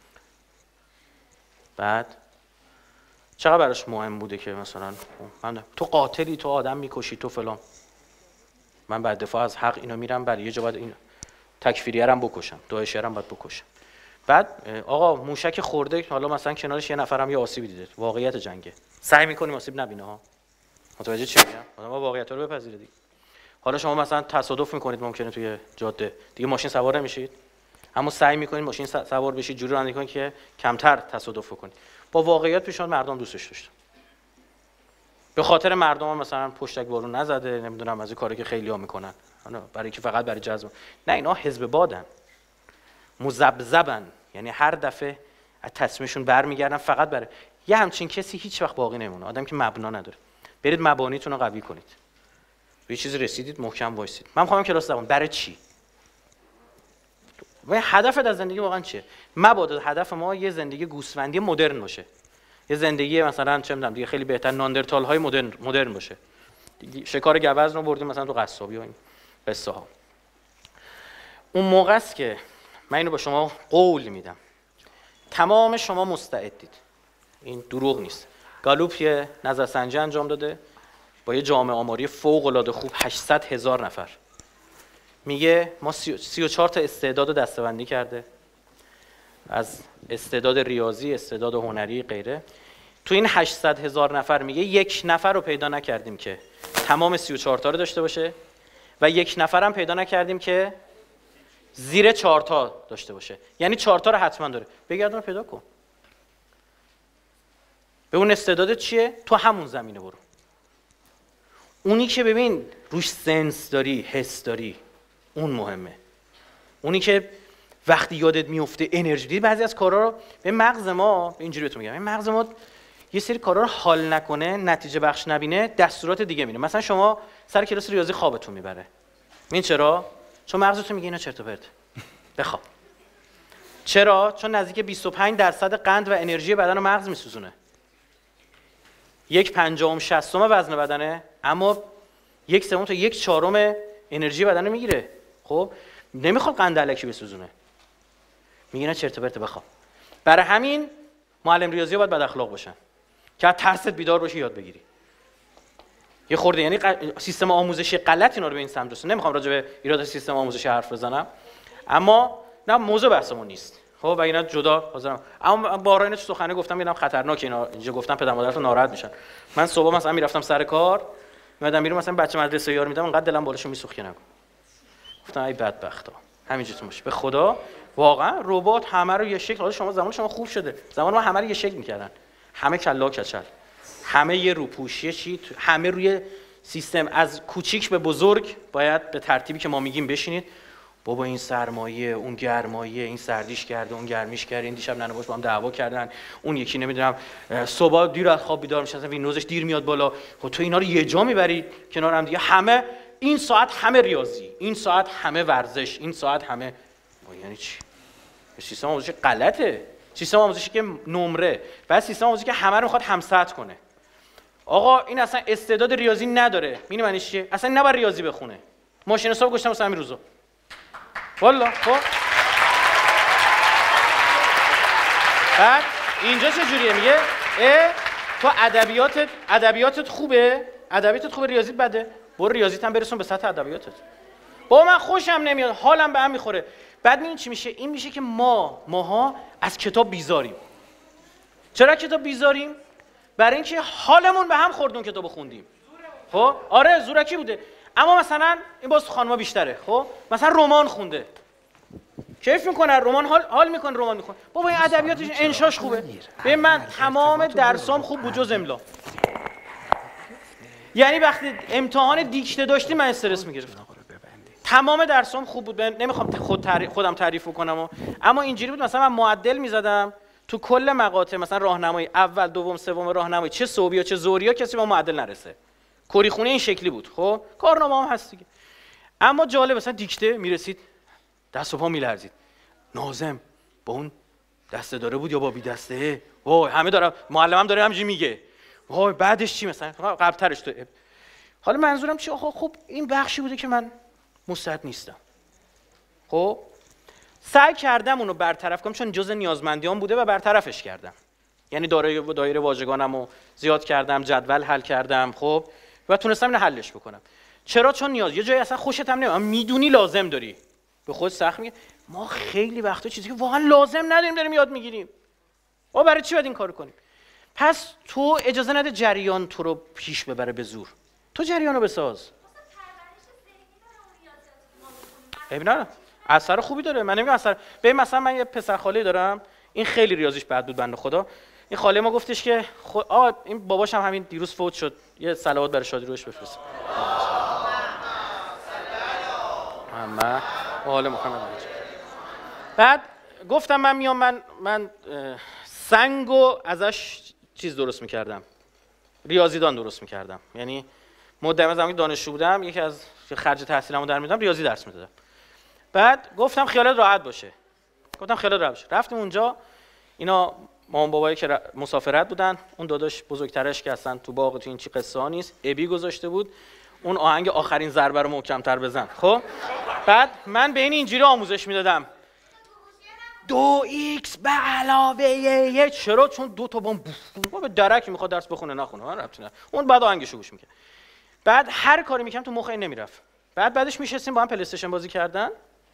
بعد چقدر براش مهم بوده که مثلا من تو قاتلی، تو آدم میکشی، تو فلان، من بعد دفاع از حق اینا میرم برای یه جا باید این تکفیریه رو بکشم، داعشیه رو باید بکشم. بعد آقا موشک خورده، حالا مثلا کنارش یه نفرم یه آسیبی دیده، واقعیت جنگه، سعی می‌کنیم آسیب نبینه ها. متوجه چی میگم؟ ما واقعیت رو بپذیره دیگه. حالا شما مثلا تصادف میکنید ممکنه توی جاده، دیگه ماشین سوار نمیشید، اما سعی میکنید ماشین سوار بشید، جوری رانندگی کنید که کمتر تصادف کنید. با واقعیت پیش اومد مردم دوستش داشتن. به خاطر مردم مثلا پشتک بارون نزده، نمیدونم از این کاری که خیلی‌ها میکنن، برای که فقط برای جذب. نه، اینا حزب بادن، مذبذبن، یعنی هر دفعه از تصمیمشون برمیگردن فقط برای یه همچین کسی هیچ وقت باقی نمونه. آدم که مبنا نداره. برید مبانیتون رو قوی کنید. به چیزی رسیدید محکم وایسید. من می‌خوام کلاس دوام برای چی؟ و هدفت از زندگی واقعا چیه؟ مبادا هدف ما یه زندگی گوسفندی مدرن باشه. یه زندگی مثلا چه می‌دونم دیگه خیلی بهتر ناندرتال‌های مدرن باشه. شکار گوزن رو بردیم مثلا تو قصابی و این قصه ها. اون موقع است که من اینو با شما قول میدم. تمام شما مستعدید. این دروغ نیست. گالوپ یه نظرسنجی انجام داده با یه جامعه آماری فوق‌العاده خوب، 800,000 نفر. میگه ما 34 تا استعداد رو دسته‌بندی کرده، از استعداد ریاضی، استعداد هنری، غیره. تو این 800,000 نفر میگه یک نفر رو پیدا نکردیم که تمام 34 تا رو داشته باشه و یک نفر هم پیدا نکردیم که زیر 4 تا داشته باشه. یعنی 4 تا رو حتما داره. بگردون پیدا کن. به اون استعداد چیه؟ تو همون زمینه برو. اونی که ببین روش سنس داری، حس داری، اون مهمه. اونی که وقتی یادت میفته انرژی دیدی. بعضی از کارا رو به مغز ما اینجوری بهتون میگم، این مغز ما یه سری کارا رو حال نکنه، نتیجه بخش نبینه، دستورات دیگه میده. مثلا شما سر کلاس ریاضی خوابتون میبره. این چرا؟ چون مغزتون میگه اینا چرت و پرت، بخواب. چرا؟ چون نزدیک 25% قند و انرژی بدن رو مغز میسوزونه. 1/50 60 وزن بدنه، اما 1/3 تا 1/4 انرژی بدن رو میگیره. خب نمیخواد قند الکی بسوزونه، میگه اینا چرت و پرت، بخواب. برای همین معلم ریاضی باید بد اخلاق باشن که از ترست بیدار باشی، یاد بگیری. یه خورده یعنی سیستم آموزشی غلط اینا رو به این سمت رسونه. نمیخوام راجع به ایراد سیستم آموزشی حرف بزنم، اما نه موضوع بحثمون نیست. خب و اینا جدا حاضرم. اما بارها اینو تو سخنه گفتم، میدونم خطرناکه اینا اینجا گفتم، پدر مادرتون ناراحت میشن. من صبح مثلا میرفتم سر کار، میادم بیرون، مثلا بچه مدرسه یار میدم، انقدر دلم بالاشو میسوخت که نگو. گفتم ای بدبختا، همینجوری باشه. به خدا واقعا ربات همه رو یه شکل، حالا شما زمان شما خوب شده، زمان ما همه رو یه شکل میکردن، همه کلا کچل، همه یه روپوشی چی، همه روی سیستم از کوچیک به بزرگ باید به ترتیبی که ما میگیم بشینید. بابا این سرمایه، اون گرمایه، این سردیش کرده، اون گرمیش کرده، این دیشب ننه باش با هم دعوا کردن، اون یکی نمیدونم صبح دیر از خواب بیدار میشه، اصلا ویندوزش دیر میاد بالا. خب تو اینا رو یه جا میبری کنار هم دیگه، همه این ساعت همه ریاضی، این ساعت همه ورزش، این ساعت همه یعنی چی؟ سیستم آموزشی غلطه. سیستم آموزشی که نمره، بعد سیستم آموزشی که همه رو میخواد همسط کنه. آقا این اصلا استعداد ریاضی نداره. می‌دونی معنیش چیه؟ اصلا نباید ریاضی بخونه. ماشین حساب گذاشتم واسه همین روزا. والا خب بعد اینجا چه جوریه؟ میگه تو ادبیاتت خوبه، ریاضیت بده، برو ریاضیت هم برسون به سطح ادبیاتت. بابا من خوشم نمیاد، حالم به هم میخوره. بعد میبینی چی میشه؟ این میشه که ماها از کتاب بیزاریم. چرا کتاب بیزاریم؟ برای اینکه حالمون به هم خورد اون کتابو خوندیم. خب آره زورکی بوده، اما مثلا این باز خانم‌ها بیشتره. خب مثلا رمان خونده، کیف میکنه، رمان حال میکنه، رمان میخونه. بابا این ادبیاتش انشاش خوبه. ببین من تمام درسام خوب بود جز املا. یعنی وقتی امتحان دیکته داشتیم من استرس میگرفتم. تمام درسام خوب بود. نمیخوام خودم تعریف کنم، اما اینجوری بود مثلا من معدل میزدم تو کل مقاطع، مثلا راهنمایی اول، دوم، سوم راهنمایی، چه صبحیا چه ظهریا کسی با معدل نرسه. کری خونه این شکلی بود. خب کارنامه هم هست دیگه. اما جالب مثلا دیکته میرسید دست و پا میلرزید. ناظم با اون دسته داره بود یا با بی دسته؟ وای همه داره، معلمم داره همینجوری میگه. وای بعدش چی مثلا قبلترش تو. حالا منظورم چی؟ آخه خب این بخشی بوده که من مستعد نیستم. خب سعی کردم اونو برطرف کنم چون جزء نیازمندیام بوده و برطرفش کردم. یعنی دایره واژگانمو زیاد کردم، جدول حل کردم، خب و تونستم اینو حلش بکنم. چرا؟ چون نیاز. یه جایی اصلا خوشت هم نمیاد، میدونی لازم داری. به خود سخت میگه ما خیلی وقتا چیزی که واقعا لازم نداریم داریم یاد میگیریم. ما برای چی باید این کارو کنیم؟ پس تو اجازه نده جریان تو رو پیش ببره به زور. تو جریانو بساز. ببین اثر خوبی داره. من نمیگم اثر. ببین مثلا من یه پسر خاله دارم، این خیلی ریاضیش بد بود بنده خدا. این خاله ما گفتش که این باباش هم همین دیروز فوت شد، یه صلوات برای شادی روش بفرست. محمد و آل محمد. بعد گفتم من میام، من سنگو ازش چیز درست میکردم، ریاضیدان درست میکردم. یعنی مدام زمانی دانشجو بودم، یکی از خرج تحصیلمو در میدادم، ریاضی درس میدادم. بعد گفتم خیالت راحت باشه. رفتیم اونجا، اینا مامان بابایی که مسافرت بودن، اون داداش بزرگترش که اصلا تو باغ تو این چی قصه ها نیست، ابی گذاشته بود اون آهنگ آخرین ضربه رو محکم‌تر بزن. خب بعد من به اینجوری آموزش میدادم 2x به علاوه 1. چرا؟ چون 2 تا بمب به درک میخواد درس بخونه نخونه، من ربطی نداره. اون بعد آهنگشو گوش میکنه. بعد هر کاری میکنم تو مخ این نمیرفت. بعدش میشستیم با هم پلی استیشن بازی کردن،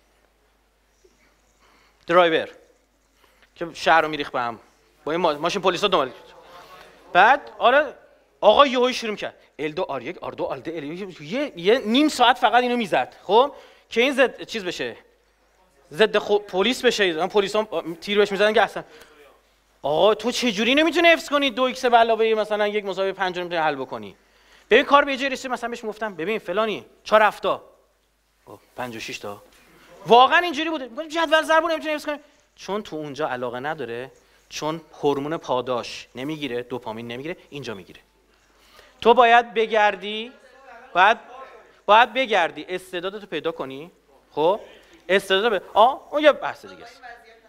درایور که شهر رو میریخت به هم با این ماشین پلیسا دنبال. بعد آره آقا یهو شروع میکرد L2 R1 R2 L2 یه نیم ساعت فقط اینو میزد. خب که این زد چیز بشه، ضد پلیس بشه، پلیسا تیر بهش میزدن که اصلا آقا تو چه جوری نمیتونی حفظ کنی 2x به علاوه مثلا 1 = 5 رو میتونی حل بکنی؟ ببین کار به جای رسید، مثلا بهش گفتم ببین فلانی 4 هفته 56 تا واقعا اینجوری بوده، میگم جدول ضرب نمیتونی حفظ کنی، چون تو اونجا علاقه نداره، چون هورمون پاداش نمیگیره، دوپامین نمیگیره، اینجا میگیره. تو باید بگردی، باید بگردی استعدادتو پیدا کنی. خب استعداد اون یه بحث دیگه است.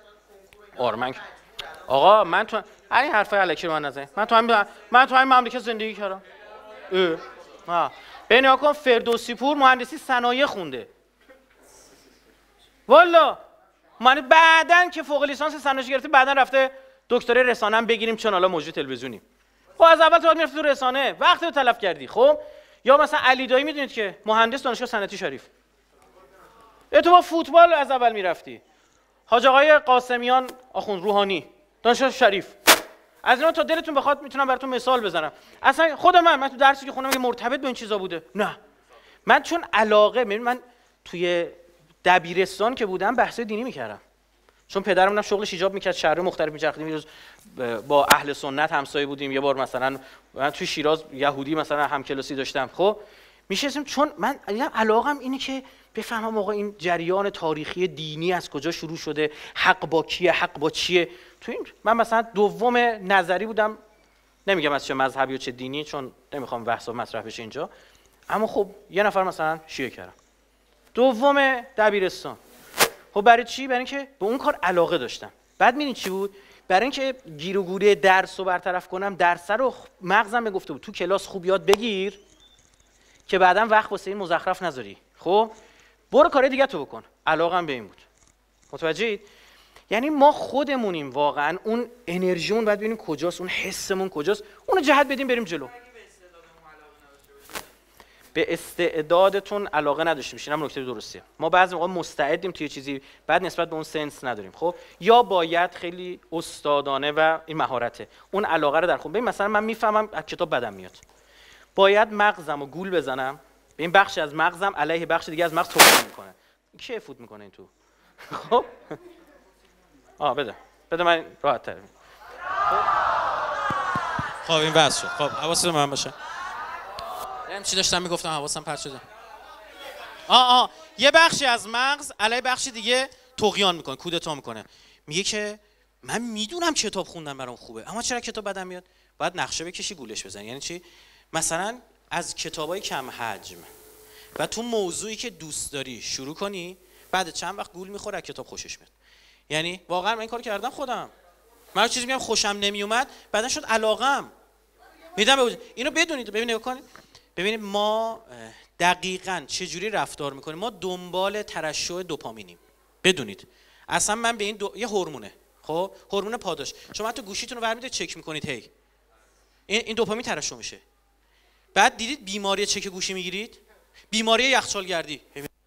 آقا من تو این حرفای الکی رو من نزن. من تو همین مملکت زندگی کردم. ببین کن فردوسی پور مهندسی صنایع خونده. والا من بعدن که فوق لیسانس صنایع گرفته، بعدن رفته دکترای رسانه هم بگیریم چون حالا موجود تلویزیونی. خب از اول تو میرفتی تو رسانه، وقت رو تلف کردی. خب یا مثلا علی دایی میدونید که مهندس دانشگاه صنعتی شریف، تو با فوتبال از اول میرفتی. حاج آقای قاسمیان آخوند روحانی دانشگاه شریف. از اینا تا دلتون بخواد میتونم براتون مثال بزنم. اصلا خود من تو درسی که خوندم که مرتبط به این چیزا بوده، نه من چون علاقه، من توی دبیرستان که بودم بحث دینی میکردم، چون پدرم شغلش ایجاب میکرد شهر مختلف میچرخیدیم. یه روز با اهل سنت همسایه بودیم، یه بار مثلا من توی شیراز یهودی مثلا همکلاسی داشتم. خب میشستیم، چون من علاقم اینه که بفهمم آقا این جریان تاریخی دینی از کجا شروع شده، حق با کیه، حق با چیه. تو این من مثلا دوم نظری بودم، نمیگم از چه مذهبی و چه دینی چون نمیخوام بحثا مطرح بشه اینجا، اما خب یه نفر مثلا شیعه کردم دوم دبیرستان. خب برای چی؟ برای اینکه به اون کار علاقه داشتم. بعد میدونی چی بود؟ برای اینکه گیر و گوری درس رو برطرف کنم، درس رو مغزم میگفته بود تو کلاس خوب یاد بگیر که بعداً وقت واسه این مزخرف نذاری. خب برو کار دیگه تو بکن. علاقم به این بود. متوجهید؟ یعنی ما خودمونیم واقعا، اون انرژیمون باید ببینیم کجاست، اون حسمون کجاست، اونو جهت بدیم بریم جلو. به استعدادتون علاقه نداشته باشین، هم نکته درستیه. ما بعضی موقع مستعدیم توی چیزی، بعد نسبت به اون سنس نداریم. خب یا باید خیلی استادانه و این مهارته اون علاقه رو در خود. ببین مثلا من میفهمم از کتاب بدم میاد، باید مغزمو گول بزنم به این بخش از مغزم علیه بخش دیگه از مغز توجیه میکنه. کی فوت میکنه این تو؟ خب بده من راحت تر. خب این بحث شد. خب حواستون من باشه. چی داشتم میگفتم حواسم پرت شده. یه بخشی از مغز علیه بخش دیگه طغیان میکنه، کودتا میکنه. میگه که من میدونم کتاب خوندن برام خوبه، اما چرا کتاب بدم میاد؟ باید نقشه بکشی گولش بزنی. یعنی چی؟ مثلا از کتابای کم حجم و تو موضوعی که دوست داری شروع کنی، بعد چند وقت گول میخوره، از کتاب خوشش میاد. یعنی واقعا من این کارو کردم خودم. من چیزی میگم خوشم نمیومد، بعدن شد علاقم. میدم اینو بدونید. ببینید ما دقیقاً چجوری رفتار میکنیم. ما دنبال ترشح دوپامینیم. بدونید اصلا من به این یه هورمونه، خب هورمون پاداش. شما تو گوشیتون رو برمی‌دارید چک میکنید، هی این دوپامین ترشح میشه. بعد دیدید بیماری چک گوشی میگیرید، بیماری یخچالگردی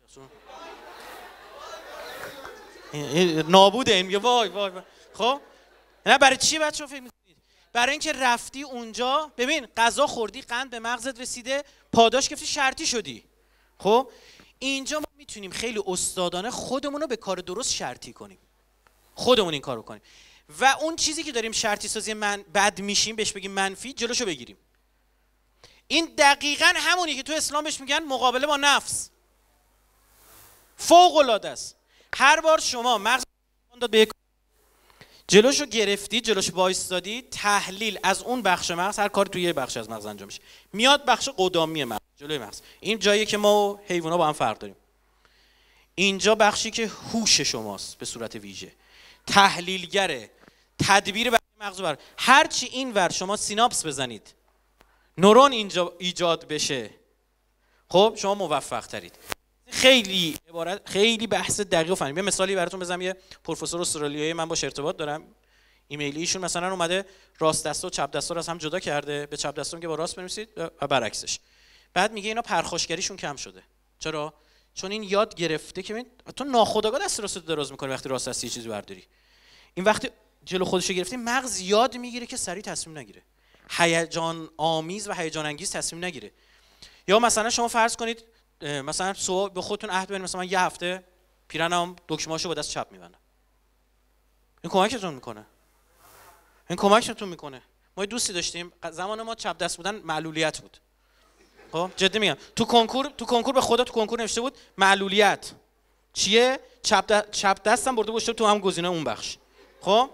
نابوده. این میگه وای. خب نه برای چی بچه‌ها فکر میکنید؟ برای اینکه رفتی اونجا، ببین غذا خوردی، قند به مغزت رسیده، پاداش گرفتی، شرطی شدی. خب اینجا ما میتونیم خیلی استادانه خودمون رو به کار درست شرطی کنیم، خودمون این کارو کنیم و اون چیزی که داریم شرطی سازی بد میشیم بهش بگیم منفی، جلوشو بگیریم. این دقیقاً همونی که تو اسلام بهش میگن مقابله با نفس. فوق العاده است. هر بار شما مغز داد به جلوشو گرفتی، جلوشو وایستادی، تحلیل از اون بخش مغز، هر کاری توی یه بخش از مغز انجام میشه، میاد بخش قدامی مغز، جلوی مغز. این جاییه که ما و حیونا با هم فرق داریم. اینجا بخشی که هوش شماست به صورت ویژه، تحلیلگره، تدبیر بخش مغز بر هر چی این ور شما سیناپس بزنید، نورون اینجا ایجاد بشه، خب شما موفق ترید. خیلی بحث دقیق و فنی. یه مثالی براتون بزنم. یه پروفسور استرالیایی من باش ارتباط دارم، ایمیلی ایشون مثلا اومده راست دسته و چپ دسته رو از هم جدا کرده، به چپ دسته میگه با راست بنویسید و برعکسش. بعد میگه اینا پرخاشگریشون کم شده. چرا؟ چون این یاد گرفته که تو ناخودآگاه دست راست دراز میکنی وقتی راست دستی چیزی برداری. این وقتی جلو خودش گرفتی، مغز یاد میگیره که سریع تصمیم نگیره، هیجان آمیز و هیجان انگیز تصمیم نگیره. یا مثلا شما فرض کنید مثلا صبح به خودتون عهد بدید مثلا من یه هفته پیرنم دکمه‌اشو با دست چپ میبندم. این کمکتون میکنه. ما دوستی داشتیم زمان ما چپ دست بودن معلولیت بود. خب جدی میگم تو کنکور به خدا تو کنکور نوشته بود معلولیت چیه؟ چپ دستم برده بوده تو هم گزینه اون بخش. خب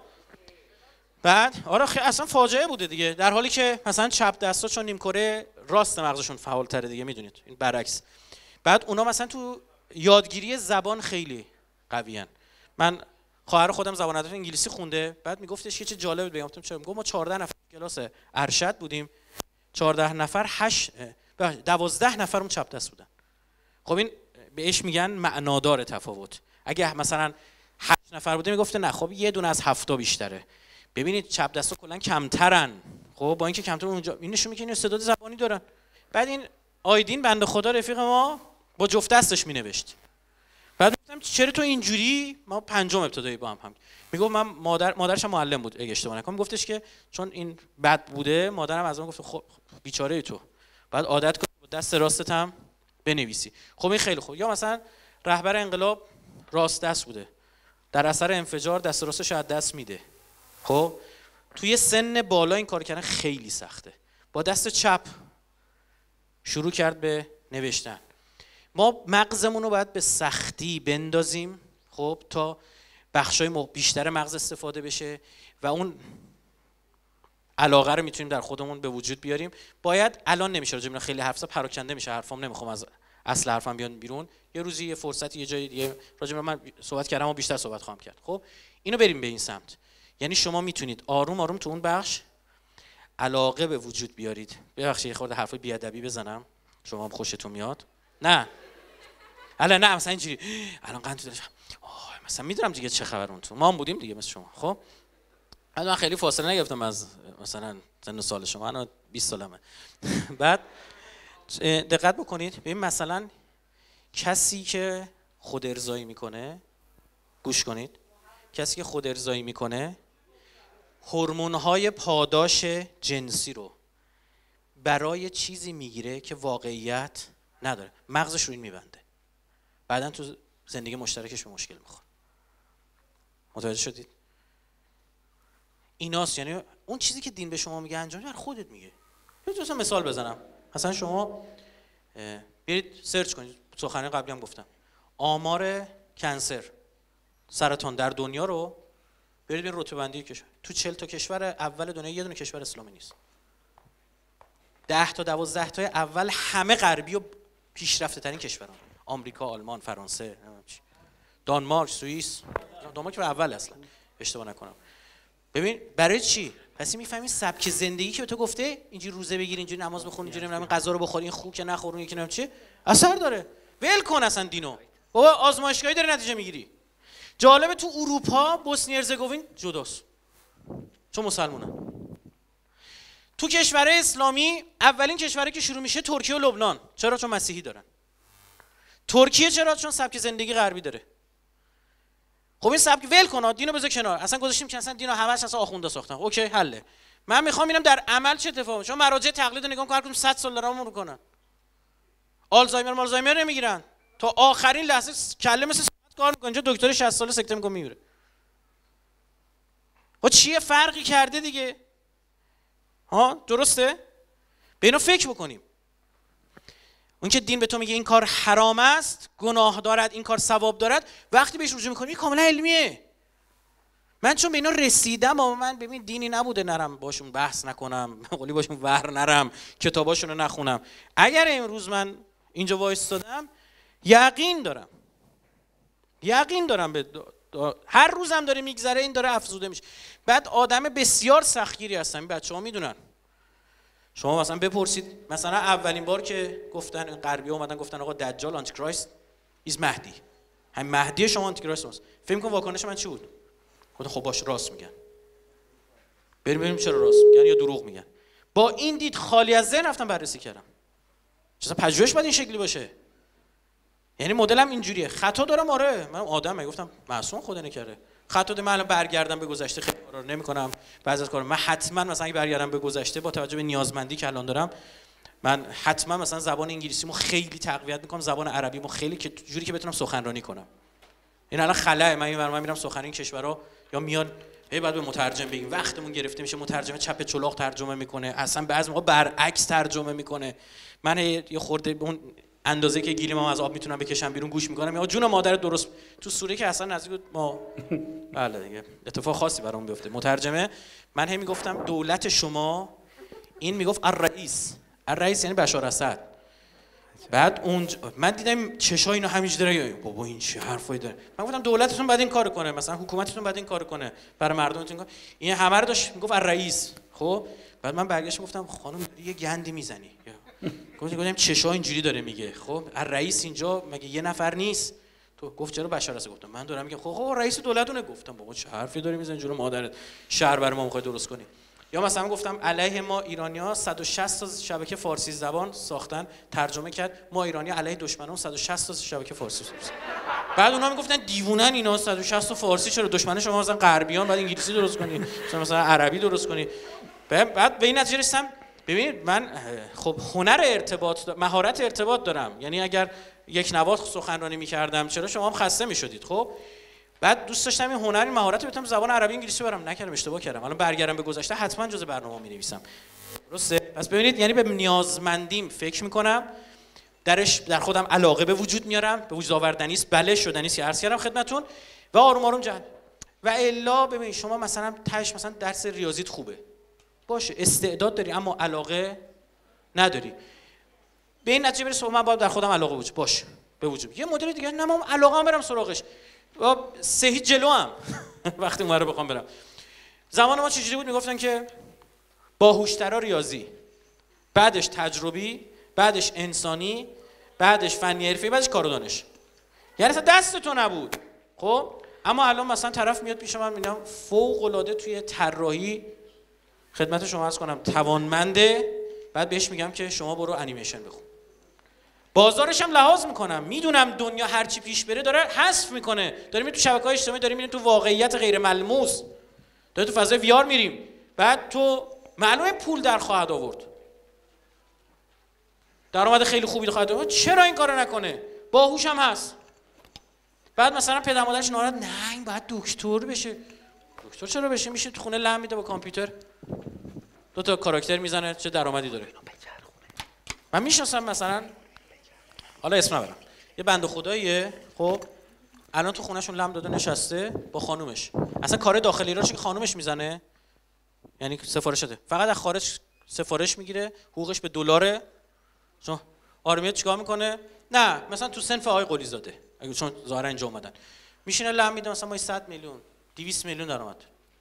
بعد آره اصلا فاجعه بوده دیگه، در حالی که مثلا چپ دستا چون نیمکره راست مغزشون فعال تره دیگه، میدونید این برعکس. بعد اونا مثلا تو یادگیری زبان خیلی قویان. من خواهر خودم زبان ادبیات انگلیسی خونده، بعد میگفتش که چه جالب بگم، چرا میگم ما 14 نفر کلاس ارشد بودیم، 14 نفر 12 نفر اون چپ دست بودن. خب این بهش میگن معنادار تفاوت. اگه مثلا 8 نفر بودیم میگفته نه خب یه دونه از 7 بیشتره. ببینید چپ دستا کلا کمترن، خب با اینکه کمتر اونجا این نشون میگه این استعداد زبانی دارن. بعد این آیدین بنده خدا رفیق ما با جفت دستش مینوشت. بعد گفتم چرا تو اینجوری؟ ما پنجم ابتدایی با هم میگفت من مادرش معلم بود اگه اشتباه نکنم، گفتش که چون این بد بوده مادرم از من گفت خب بیچاره تو بعد عادت کن با دست راستت هم بنویسی. خب این خیلی خوب. یا مثلا رهبر انقلاب راست دست بوده، در اثر انفجار دست راستش از دست میده. خب توی سن بالا این کار کردن خیلی سخته. با دست چپ شروع کرد به نوشتن. ما مغزمون رو باید به سختی بندازیم خب تا بخشای بیشتر مغز استفاده بشه و اون علاقه رو میتونیم در خودمون به وجود بیاریم. باید الان نمیشه راجع به خیلی حرف زد، پراکنده میشه حرفام، نمیخوام از اصل حرفم بیان بیرون. یه روزی یه فرصتی یه جایی دیگه راجع به من صحبت کردم و بیشتر صحبت خواهم کرد. خب اینو بریم به این سمت. یعنی شما میتونید آروم آروم تو اون بخش علاقه به وجود بیارید. ببخشید یه خورده حرفای بیادبی بزنم، شما هم خوشتون میاد؟ نه الان نه مثلا اینجوری الان قند تو دلش مثلا میدونم دیگه چه خبر اون تو ما هم بودیم دیگه مثل شما. خب من خیلی فاصله نگرفتم از مثلا سن سال شما، الان 20 سالمه. بعد دقت بکنید ببین مثلا کسی که خود ارضایی میکنه، گوش کنید، کسی که خود ارضایی میکنه هورمون‌های پاداش جنسی رو برای چیزی میگیره که واقعیت نداره، مغزش رو این میبنده، بعدن تو زندگی مشترکش به مشکل میخوره. متوجه شدید؟ ایناست. یعنی اون چیزی که دین به شما میگه انجام بر خودت میگه. مثلا مثال بزنم، مثلا شما برید سرچ کنید، سخنرانی قبلی هم گفتم، آمار کنسر سرطان در دنیا رو برید ببینید رتبه‌بندی کشور. تو 40 تا کشور اول دنیا یه دونه کشور اسلامی نیست. 10 تا 12 تا اول همه غربی و پیشرفته ترین کشوران، آمریکا، آلمان، فرانسه، دانمارک، سوئیس. دانمارک اول اصلا اشتباه نکنم. ببین برای چی؟ پس میفهمی سبک زندگی که به تو گفته اینجوری روزه بگیر، اینجوری نماز بخون، اینجوری نمیدونم غذا رو بخور، این خوب که نخورون، یکی نمیدونم چی اثر داره. ول کن اصلا دینو. بابا آزمایشگاهی داره نتیجه میگیری. جالبه تو اروپا بوسنی هرزگوین جداست، چون مسلمانه. تو کشورهای اسلامی اولین کشوری که شروع میشه ترکیه و لبنان. چرا؟ چون مسیحی دارن. ترکیه چرا؟ چون سبک زندگی غربی داره. خب این سبک ول کن، دینو بذار کنار. اصلا گذاشتیم که اصلا دینو همش اصلا آخوندا ساختن. اوکی حله. من میخوام ببینم در عمل چه اتفاقی میفته. چون مراجع تقلید نگاه کن، 100 سال دارن میکنن. آلزایمر نمیگیرن. تا آخرین لحظه کله مثل کار میکنه. اینجا دکتر 60 ساله سکته میکنه میمیره. و چیه فرقی کرده دیگه؟ ها درسته؟ به اینو فکر بکنیم. اون که دین به تو میگه این کار حرام است، گناه دارد، این کار ثواب دارد، وقتی بهش رجوع میکنی کاملا علمیه. من چون به اینا رسیدم، اما من ببین دینی نبوده نرم باشون بحث نکنم، قولی باشون ور نرم، کتاباشون رو نخونم. اگر امروز من اینجا وایستادم یقین دارم به هر روزم داره میگذره این داره افزوده میشه. بعد آدم بسیار سختگیری هستم، این بچه‌ها میدونن. شما مثلا بپرسید، مثلا اولین بار که گفتن غربی اومدن گفتن آقا دجال آنتی کرایست ایز مهدی، همین مهدی شما آنتی کرایست است. فکر کنم واکنش من چی بود؟ گفتم خب باشه راست میگن. بریم ببینیم چرا راست میگن یا دروغ میگن. با این دید خالی از ذهن رفتم بررسی کردم. چرا پژوهش باید این شکلی باشه؟ یعنی مدلم اینجوریه. خطا دارم آره، من آدمم، گفتم معصوم خدا نکرده. خطا دارم، من الان برگردم به گذشته خیلی کارا رو نمی‌کنم. بعضی از کارا من حتما مثلا اگه برگردم به گذشته با توجه به نیازمندی که الان دارم، من حتما مثلا زبان انگلیسیمو خیلی تقویت می‌کنم، زبان عربیمو خیلی که جوری که بتونم سخنرانی کنم. این الان خلأ من میرم سخنرانی کشورها یا میان بعد به مترجم بگیم وقتمون گرفته میشه، مترجم چپ چلاق ترجمه میکنه، اصلا بعضی موقع برعکس ترجمه میکنه. من یه خورده به اون اندازه که گیریم از آب میتونم بکشم بیرون گوش میکنم یا جون مادر درست تو سوره که اصلا نزدیک ما بله دیگه اتفاق خاصی برام بیفته. مترجمه من هم میگفتم دولت شما، این میگفت الرئیس یعنی بشار اسد. بعد اونجا من دیدم چشای اینو همینجوری داره، بابا این چه حرفایی داره. من گفتم دولتتون باید این کارو کنه، مثلا حکومتتون باید این کارو کنه برای مردمتون. این همه رو داشت میگفت الرئیس. خب بعد من برگشتم گفتم خانم یه گندی میزنی. گفتم چشای اینجوری داره میگه. خب الرئیس اینجا مگه یه نفر نیست؟ تو گفت چرا بشار اسد؟ گفتم من دارم میگم خب رئیس دولتونه. گفتم بابا چه حرفی داری میزنی جلو مادرت، شهر برای ما میخوای درست کنی. یا مثلا گفتم علیه ما ایرانی‌ها 160 تا شبکه فارسی زبان ساختن، ترجمه کرد ما ایرانی‌ها علیه دشمنان 160 تا شبکه فارسی ساختن. بعد اونها میگفتن دیوونن اینا، 160 تا فارسی چرا؟ دشمن شما مثلا غربیان، بعد انگلیسی درست کنی، مثلا عربی درست کنی. بعد به این نتیجه رسیدم ببینید من خب هنر ارتباط مهارت ارتباط دارم، یعنی اگر یک نواد سخنرانی می‌کردم چرا شما هم خسته می‌شدید. خب بعد دوست داشتم این هنر مهارت رو بتونم زبان عربی انگلیسی برام، نکردم، اشتباه کردم. الان برگردم به گذشته حتما جزء برنامه می‌نویسم. درسته؟ پس ببینید یعنی به نیازمندیم فکر می‌کنم، در خودم علاقه به وجود میارم، به وجود آوردنی است، بله شدنی است که عرض کردم خدمتتون و آروم آروم جهل. و الا ببین شما مثلا مثلا درس ریاضیت خوبه باشه، استعداد داری اما علاقه نداری، به این نتیجه برسه من باید در خودم علاقه وجود باشه به وجود. یه مدل دیگه نه من علاقه هم برم سراغش، سهی جلو هم وقتی اون رو بخوام برم. زمان ما چجوری بود؟ میگفتن که باهوشترا ریاضی، بعدش تجربی، بعدش انسانی، بعدش فنی حرفه‌ای، بعدش کار و دانش. یعنی اصلا دست تو نبود. خب اما الان مثلا طرف میاد پیش من میگم فوق العاده توی طراحی خدمت شما عرض کنم توانمنده، بعد بهش میگم که شما برو انیمیشن بخون. بازارش هم لحاظ میکنم، میدونم دنیا هر چی پیش بره داره حذف میکنه، داریم تو شبکه‌های اجتماعی، داریم میریم تو واقعیت غیر ملموس، داریم تو فضای وی آر میریم. بعد تو معلومه پول در خواهد آورد، درآمد خیلی خوبی خواهد آورد، چرا این کارو نکنه؟ باهوش هم هست. بعد مثلا پدر مادرش ناراحت، نه این باید دکتر بشه. دکتر چرا بشه؟ میشه تو خونه لم میده با کامپیوتر، دو تا کاراکتر میزنه، چه درآمدی داره. من میشناسم مثلا، حالا اسم نبرم، یه بنده خداییه خب الان تو خونهشون لم داده نشسته با خانومش، اصلا کار داخلی راش که خانومش میزنه، یعنی سفارش شده، فقط از خارج سفارش میگیره، حقوقش به دلاره. چون آرمیت چیکار میکنه؟ نه مثلا تو صنف آقای قلی زاده، اگه چون ظاهرا اینجا اومدن میشینه لم میده، مثلا ما 100 میلیون 200 میلیون درآمد.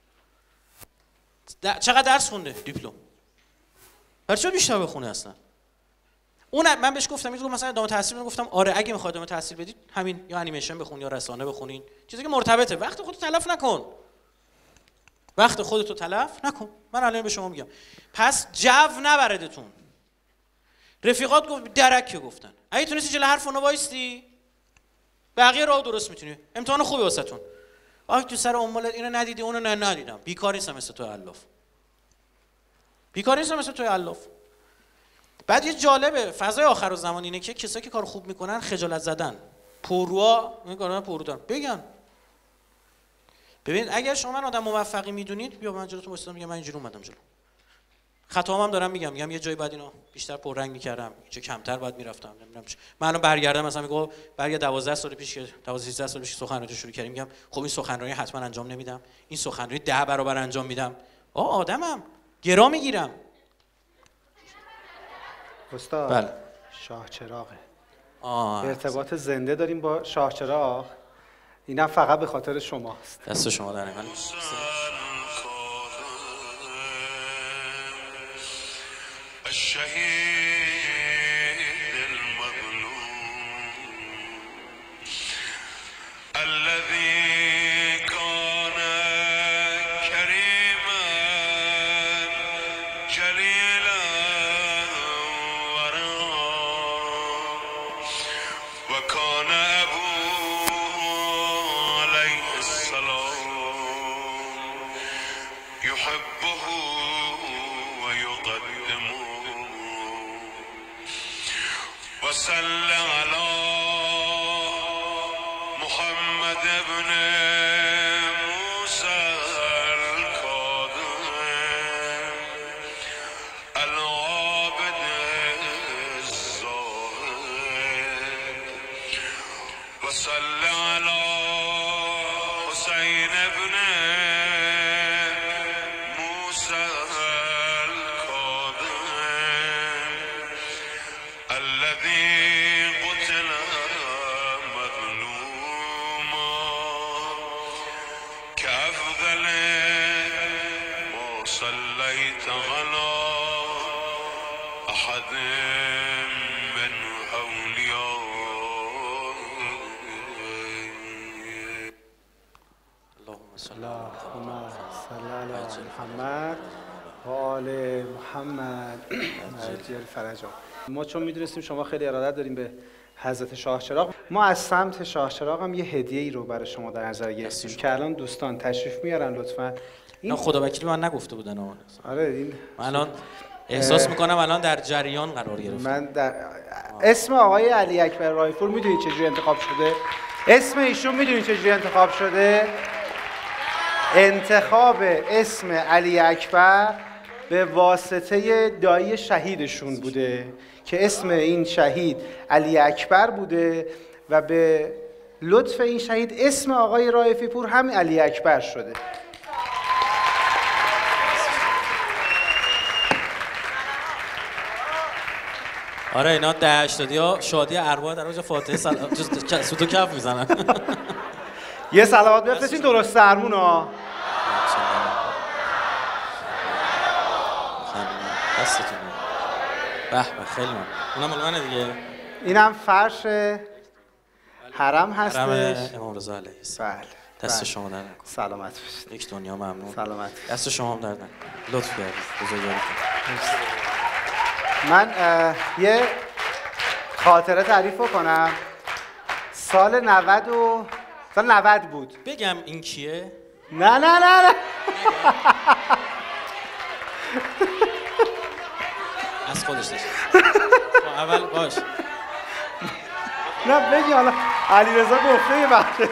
چقدر درس خونده؟ دیپلم. برای چه بیشتر بخونه اصلا؟ اون من بهش گفتم میگم مثلا ادامه تحصیل، گفتم آره اگه میخواد ادامه تحصیل بدید همین یا انیمیشن بخون یا رسانه بخونین، چیزی که مرتبطه. وقت خودت تلف نکن، وقت خودتو تلف نکن. من الان به شما میگم پس جو نبردتون. رفیقات گفت درک گفتن اگه تونستی جلوی حرف اونو وایستی بقیه راهو درست میتونی. امتحان خوبی واسهتون. آخه تو سر امولت اینو ندیدی اونو ندیدم، بیکار نیستم مثل تو الاف، بیکار نیستم مثل تو الاف. بعد یه جالبه فضای آخرالزمان اینه که کسایی که کار خوب میکنن خجالت زدن، پروا میگن پرو دارن بگن. ببین اگر شما من آدم موفقی میدونید بیا من جلوتون واسه میگم من اینجوری اومدم جلو، خطاام هم دارم میگم یه جایی بعد اینو بیشتر پررنگ میکردم، اینجا کمتر بعد میرفتم، نمیدونم چه. من الان برگردم مثلا میگم برگرد 12 سال پیش که 12 13 سال پیش سخنرانی شروع کردیم، میگم خب این سخنرانی حتما انجام نمیدم، این سخنرانی 10 برابر انجام میدم. آدمم گرا میگیرم. استاد بله. شاه چراغه. ارتباط زنده داریم با شاه چراغ، اینم فقط به خاطر شماست. دست شما در نعمت. حسین ابن موسی الکاظم الذي قتل مظلوما كأفضل ما صليت على أحد من أولياء. اللهم صل اللهم صل علی محمد و آل محمد عجل فرجهم. ما چون میدونستیم شما خیلی ارادت داریم به حضرت شاه چراغ، ما از سمت شاه چراغ هم یه هدیه ای رو برای شما در نظر گرفتیم که الان دوستان تشریف میارن لطفاً. این خدا وکیلی من نگفته بودن آن. آره این من الان احساس میکنم الان در جریان قرار گرفتم. من در اسم آقای علی اکبر رایپور میدونید چجوری انتخاب شده؟ اسم ایشون میدونید چجوری انتخاب شده؟ انتخاب اسم علی اکبر به واسطه دایی شهیدشون بوده که اسم این شهید علی اکبر بوده و به لطف این شهید اسم آقای رایفی پور هم علی اکبر شده. آره اینا ده 80 ها شادی ارواح در روز فاتحه سود و کف میزنن. یه صلوات بفرستین درست درمون ها. دستتون به به خیلی من اونم مال منه دیگه. اینم فرش حرم هستش. حرم امام رضا علیه السلام. بله. دست بله. شما در نکنه. سلامت باشید. یک دنیا ممنون. سلامت. دست شما هم در نکنه. لطف کردید. بزرگواری کنید. من یه خاطره تعریف بکنم. سال 90 بود. بگم این کیه؟ نه از خودش داشت. اول باش. نه بگی حالا علیرضا گفته یه بخشه.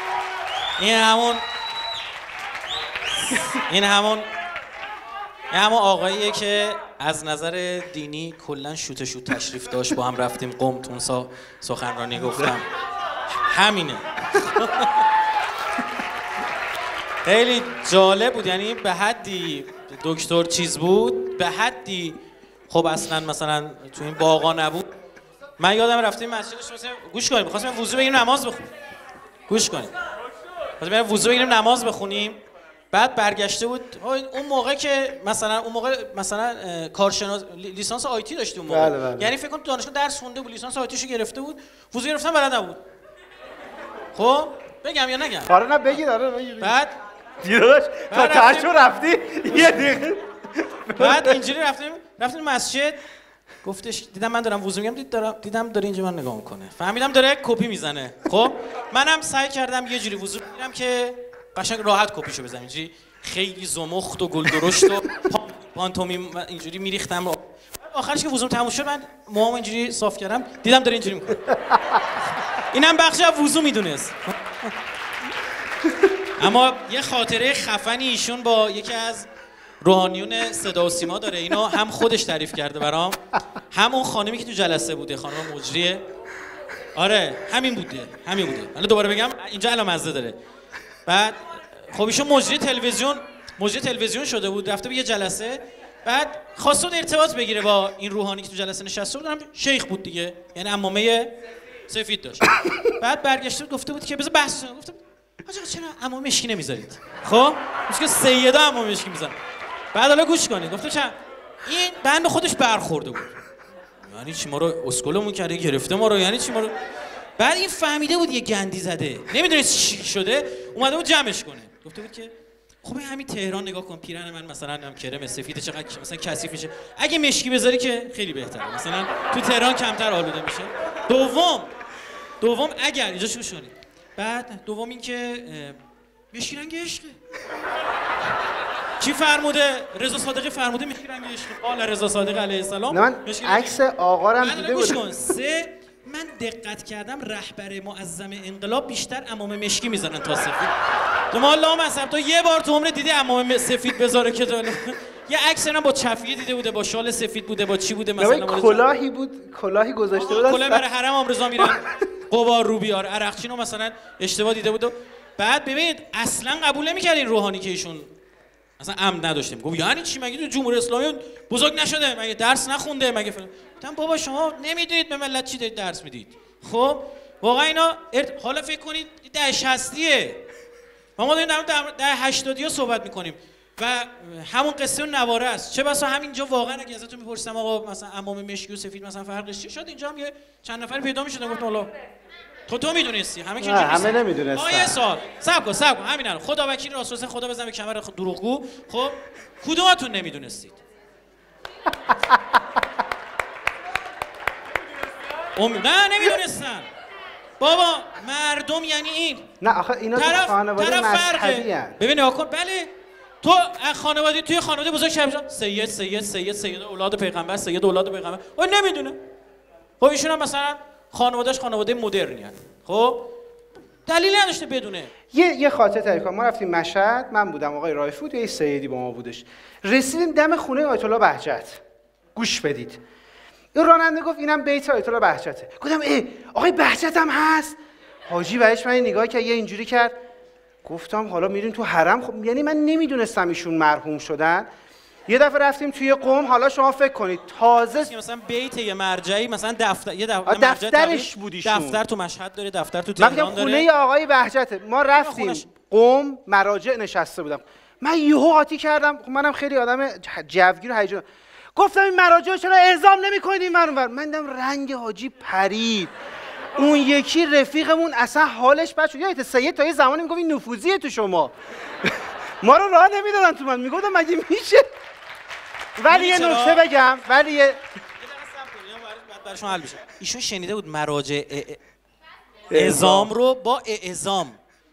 این همون آقاییه که از نظر دینی کلا شوت تشریف داشت. با هم رفتیم قم تون سخنرانی گفتم. همینه. خیلی جالب بود، یعنی به حدی دکتر چیز بود، به حدی خب اصلا مثلا تو این باغا نبود. من یادم رفتیم مسجدش مثلا گوش کنیم، می‌خواستیم وضو بگیریم نماز بخونیم. گوش کنیم. مثلا وضو بگیریم نماز بخونیم. بعد برگشته بود اون موقع که مثلا کارشناس لیسانس آیتی داشت اون موقع. بله. یعنی فکر کنم تو دانشگاه درس خونده بود، لیسانس آیتیشو گرفته بود، وضو گرفتن بلد نبود. خب بگم یا نگم؟ آره نه بگید. آره بگید. بعد دیداش تا تاشو رفتی یه دقیقه. بعد اینجوری رفتیم مسجد، گفتش دیدم من دارم وضو میگیرم، دیدم داره اینجا من نگاه میکنه، فهمیدم داره کپی میزنه. خب منم سعی کردم یه جوری وضو بگیرم که قشنگ راحت کپیشو بزنم، اینجوری خیلی زمخت و گل درشت و پانتومیم اینجوری میریختم. آخرش که وضوم تموم شد من موهام اینجوری صاف کردم، دیدم داره اینجوری میکنه. اینم بخشی از وضو میدونست. اما یه خاطره خفنی ایشون با یکی از روحانیون صدا و سیما داره، اینو هم خودش تعریف کرده برام، هم اون خانمی که تو جلسه بوده، خانم مجریه. آره همین بوده. حالا دوباره بگم اینجا الان مزه داره. بعد خب ایشون مجری تلویزیون شده بود، رفته به یه جلسه، بعد خواسته بود ارتباط بگیره با این روحانی که تو جلسه نشسته بود، هم شیخ بود دیگه، یعنی عمامه سفید داشت. بعد برگشته بود گفته بود که بذار بحث کنیم. گفتم آقا چرا عمامه مشکی نمیذارید؟ خب میگه سیدا عمامه مشکی میذارن. بعد حالا گوش کنید، گفتم چرا این بند خودش برخورده بود، یعنی چی ما رو اسکلمون کرده، گرفته ما رو، یعنی چی ما رو. بعد این فهمیده بود یه گندی زده، نمیدونه چی شده، اومده بود جمعش کنه. گفته بود که خب همین تهران نگاه کن، پیرن من مثلا هم کرم سفید چقدر مثلا کثیف میشه، اگه مشکی بذاری که خیلی بهتره، مثلا تو تهران کمتر آلوده میشه. دوم اگر اینجا شوش کنید. بعد دوم این که مشکی رنگ عشقه. کی فرموده؟ رضا صادقی فرموده مشکی رنگ عشقه. قال رضا صادقی علیه السلام. من عکس آقا رو هم دیده بودم. من دقت کردم رهبر معظم انقلاب بیشتر عمامه مشکی میزنن تا سفید. تو ما الله مذهب تو یه بار تو عمر دیدی عمامه سفید بذاره که یه عکس اینا با چفیه دیده بوده، با شال سفید بوده، با چی بوده مثلا کلاهی بود، کلاهی گذاشته بود. کلاه برای حرم امرزا میرن قبار رو بیار، عرقچینو مثلا اشتباه دیده بود. بعد ببینید اصلا قبول نمی‌کردین روحانی که ایشون اصلا عمد نداشتیم. گفت یعنی چی؟ مگه تو جمهوری اسلامی بزرگ نشده؟ مگه درس نخونده؟ مگه فلان؟ گفتم بابا شما نمیدونید به ملت چی دارید درس میدید. خب واقعا اینا حالا فکر کنید ده 60 ما داریم در ده 80 صحبت میکنیم و همون قصه اون نواره است. چه بسا همینجا واقعا اگه ازتون میپرسیدم آقا مثلا عمام مشکی و سفید مثلا فرقش چیه، شاید اینجا هم یه چند نفر پیدا میشد گفت والا تو میدونستی، همه که همه نمیدونستن. آ یه سوال صبر کن همین الان خدا وکیل رسول خدا بزنه به کمر دروغگو. خب کدوماتون نمیدونستید؟ نه نمیدونستن بابا. مردم یعنی این نه آخه اینا تو خانواده مذهبی هستن. ببین نگاه کن، بله تو خانواده توی خانواده بزرگ شب سید اولاد پیغمبر، سید اولاد پیغمبر و نمیدونه. خب ایشون هم مثلا خانواده‌اش خانواده مدرنی هست. خب دلیلی نداشته بدونه. یه خاطره تعریف کنم. ما رفتیم مشهد، من بودم، آقای رایفی بود، یه سیدی با ما بودش. رسیدیم دم خونه آیت الله بهجت. گوش بدید. این راننده گفت اینم بیت آیت الله بهجته. گفتم آقای بهجت هم هست؟ حاجی بهش من نگاه کرد، یه اینجوری کرد. گفتم حالا میریم تو حرم؟ خب یعنی من نمیدونستم ایشون مرحوم شدن. یه دفعه رفتیم توی قم، حالا شما فکر کنید تازه مثلا بیت یه مرجعی مثلا دفترش بود ایشون. دفتر تو مشهد داره، دفتر تو تهران داره. خونه آقای بهجته. ما رفتیم قم، مراجع نشسته بودم. من یهو قاطی کردم. منم خیلی آدم جوگیر و هیجان. گفتم این مراجع چرا اعزام نمی‌کنید این ور؟ من دیدم رنگ حاجی پرید. اون یکی رفیقمون اصلا حالش بد شد. یادت سید تا یه زمانی میگفت این نفوذیه تو شما. ما رو راه نمیدادن تو. من میگفتم مگه میشه؟ ولی یه نکته بگم، ولی یه براشون حل بشه. ایشون شنیده بود مراجع اعزام رو با اعزام.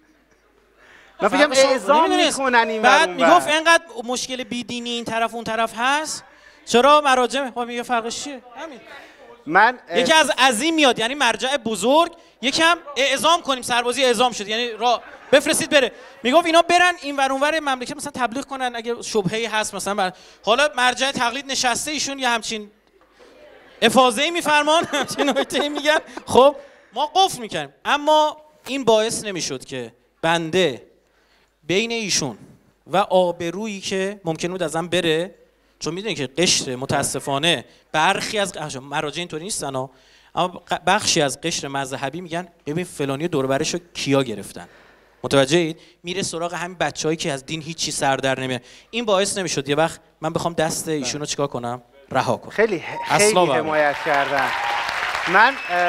من فکرم اعزام میکنن این. بعد میگفت اینقدر مشکل بیدینی این طرف اون طرف هست، چرا مراجع میگه فرقش چیه؟ همین. من یکی از عظیم میاد یعنی مرجع بزرگ، یکم اعزام کنیم، سربازی اعزام شد یعنی را بفرستید بره. میگفت اینا برن این ور اون ور مملکت مثلا تبلیغ کنن اگه شبهه‌ای هست مثلا حالا مرجع تقلید نشسته ایشون یه همچین افاضه‌ای میفرمان، همچین نکته‌ای میگن. خب ما قفل میکنیم، اما این باعث نمیشد که بنده بین ایشون و آبرویی که ممکن بود ازم بره، چون میدونید که قشر متاسفانه برخی از مراجع اینطوری نیستن اما بخشی از قشر مذهبی میگن ببین فلانی دور و برشو کیا گرفتن، متوجهید؟ میره سراغ همین بچه‌هایی که از دین هیچی سر در نمیاره. این باعث نمیشد یه وقت من بخوام دست ایشونو چیکار کنم؟ رها کنم. خیلی حمایت کردن. من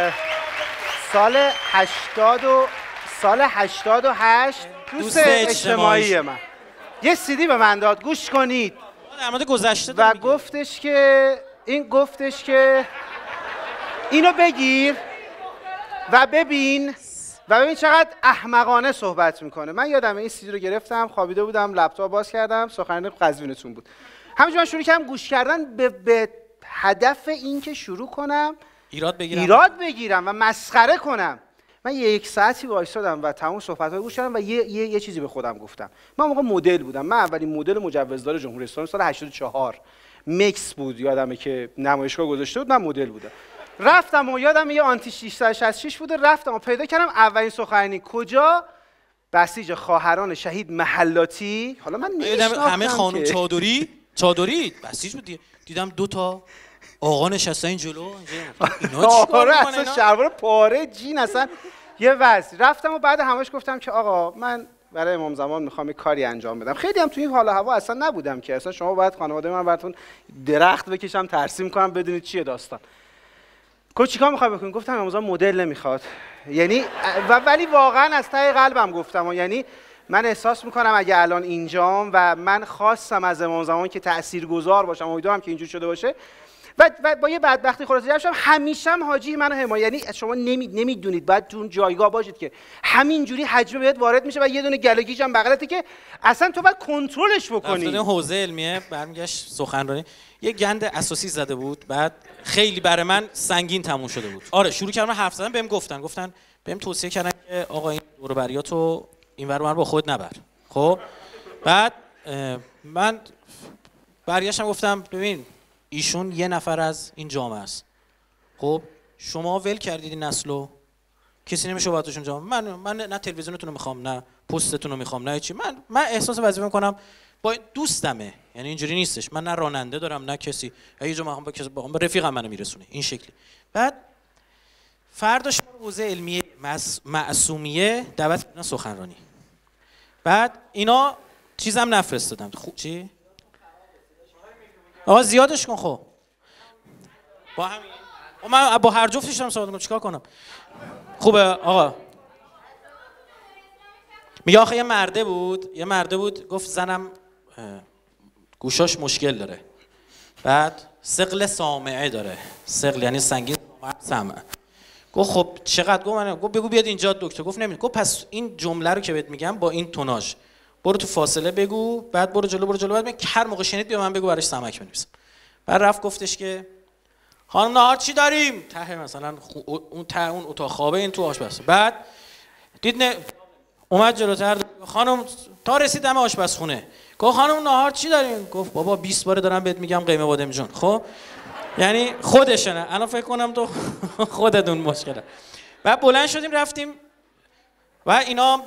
سال 88 دوست اجتماعی من یه سیدی به من داد، گوش کنید. در مورد گذشته و گفتش که اینو بگیر و ببین چقدر احمقانه صحبت میکنه. من یادم این سیدی رو گرفتم، خوابیده بودم، لپتاپ باز کردم، سخنرانی قزوینتون بود. همینجوری من شروع کردم گوش کردن به هدف این که شروع کنم ایراد بگیرم و مسخره کنم. من یک ساعتی وایسادم و تمام صحبت‌ها رو گوش کردم و یه چیزی به خودم گفتم. من موقع مدل بودم. من اولین مدل مجوزدار جمهوری اسلامی سال 84 مکس بود، یادمه که نمایشگاه گذاشته بود، من مدل بودم. رفتم و یادم یه آنتی 666 بود، رفتم و پیدا کردم اولین سخنرانی کجا؟ بسیج خواهران شهید محلاتی. حالا من همه خانم چادری بسیج بود. دیدم 2 تا آقا نشسته این جلو، اینا چیکار میکنن؟ اصلا شلوار پاره جین اصلا یه وضع. رفتم و بعد همش گفتم که آقا من برای امام زمان میخوام یه کاری انجام بدم. خیلی هم توی این حال و هوا اصلا نبودم که اصلا شما باید خانواده من براتون درخت بکشم ترسیم کنم بدونید چیه داستان. چیکار میخوای بکنی؟ گفتم امام زمان مدل نمیخواد. یعنی ولی واقعا از ته قلبم گفتم یعنی من احساس میکنم اگه الان اینجام و من خواستم از امام زمان که تاثیرگذار باشم، امیدوارم که اینجور شده باشه و با یه بدبختی خلاصه جمع شدم. همیشه هم حاجی منو حمایت، یعنی شما نمیدونید باید تو اون جایگاه باشید که همینجوری حجم بهت وارد میشه و یه دونه گلگیج هم بغلته که اصلا تو باید کنترلش بکنی. افتادیم حوزه علمیه، برمیگشت سخنرانی، یه گند اساسی زده بود، بعد خیلی برای من سنگین تموم شده بود. آره شروع کردم حرف زدن، بهم گفتن بهم توصیه کردن که آقا این دور و بریاتو اینور اونور با خود نبر. خب بعد من برگشتم گفتم ببین ایشون یه نفر از این جامعه است. خب شما ول کردید این نسلو، کسی نمیشه صحبتشون جواب. من نه تلویزیونتون رو میخوام، نه پستتون رو میخوام، نه چی. من احساس وظیفه میکنم با دوستمه، یعنی اینجوری نیستش. من نه راننده دارم نه کسی، یه جا میخوام با کسی با رفیقم منو میرسونه این شکلی. بعد فرداش حوزه علمی معصومیه دعوت کردن سخنرانی. بعد اینا چیزم نفرستادم. خوب چی؟ آقا زیادش کن. خب با همین من با هر جفتش هم صحبت کنم، چیکار کنم؟ خوبه آقا. میگه آخه یه مرده بود گفت زنم گوشاش مشکل داره، بعد ثقل سامعه داره، ثقل یعنی سنگین سمع. گفت خب چقدر؟ گفت بگو بیاد اینجا دکتر. گفت نمیاد. گفت پس این جمله رو که بهت میگم با این توناژ برو تو فاصله بگو، بعد برو جلو بعد هر موقع شنید بیا من بگو براش سمک بنویسم. بعد رفت گفتش که خانم نهار چی داریم؟ ته مثلا اون اتاق خوابه این تو آشپزخونه. بعد دید اومد جلوتر، خانم تا رسید دم آشپزخونه گفت خانم نهار چی داریم؟ گفت بابا 20 بار دارم بهت میگم قیمه بادم جون. خب یعنی خودشونه. الان فکر کنم تو خودتون مشکله. بعد بلند شدیم رفتیم و اینا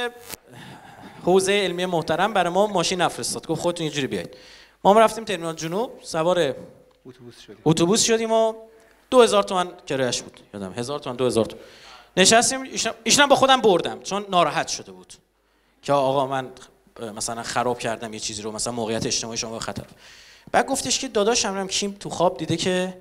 حوزه علمی محترم برای ما ماشین نفرستاد. گفت خودتون اینجوری بیاید. ما رفتیم ترمینال جنوب، سوار اتوبوس شدیم و 2000 تومان کرایه‌اش بود. یادم 1000 تومان 2000 تومان. نشستیم ایشون با خودم بردم چون ناراحت شده بود که آقا من مثلا خراب کردم یه چیزی رو، مثلا موقعیت اجتماعی شما خطر. بعد گفتش که داداشم کیم تو خواب دیده که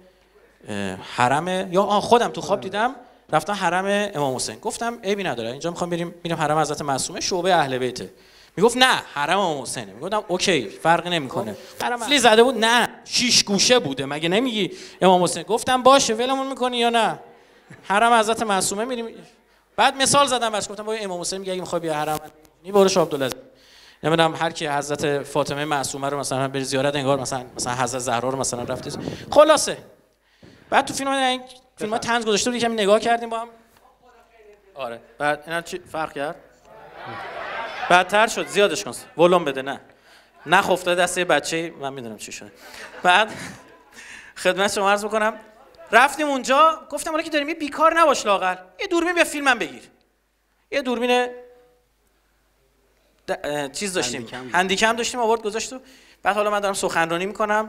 حرم یا خودم تو خواب دیدم رفتن حرم امام حسین. گفتم عیبی نداره، اینجا میخوام میریم حرم حضرت معصومه شعبه اهل بیته. میگفت نه حرم امام حسینه. میگفتم اوکی فرقی نمیکنه. قفلی زده بود نه 6 گوشه بوده مگه نمیگی امام حسین؟ گفتم باشه ولمون میکنی یا نه حرم حضرت معصومه میریم. بعد مثال زدم بس گفتم با امام حسین میگه اگه میخوای بیا حرم برو شاه عبدالعزیز، نمیدونم هر کی حضرت فاطمه معصومه رو مثلا بری زیارت انگار مثلا حضرت زهرا رو مثلا رفتید. خلاصه بعد تو فیلم‌ها طنز گذاشته بود یکم نگاه کردیم با هم. آره بعد اینا چی فرق کرد؟ بدتر شد. زیادش کن ولوم بده. نه افتاد دست یه بچه من میدونم چی شده. بعد خدمت شما عرض میکنم رفتیم اونجا گفتم حالا که داریم یه بیکار نباش لااقل یه دوربین بیا فیلمم بگیر. یه دوربین چیز داشتیم هندیکم داشتیم آورد گذاشت. بعد حالا من دارم سخنرانی میکنم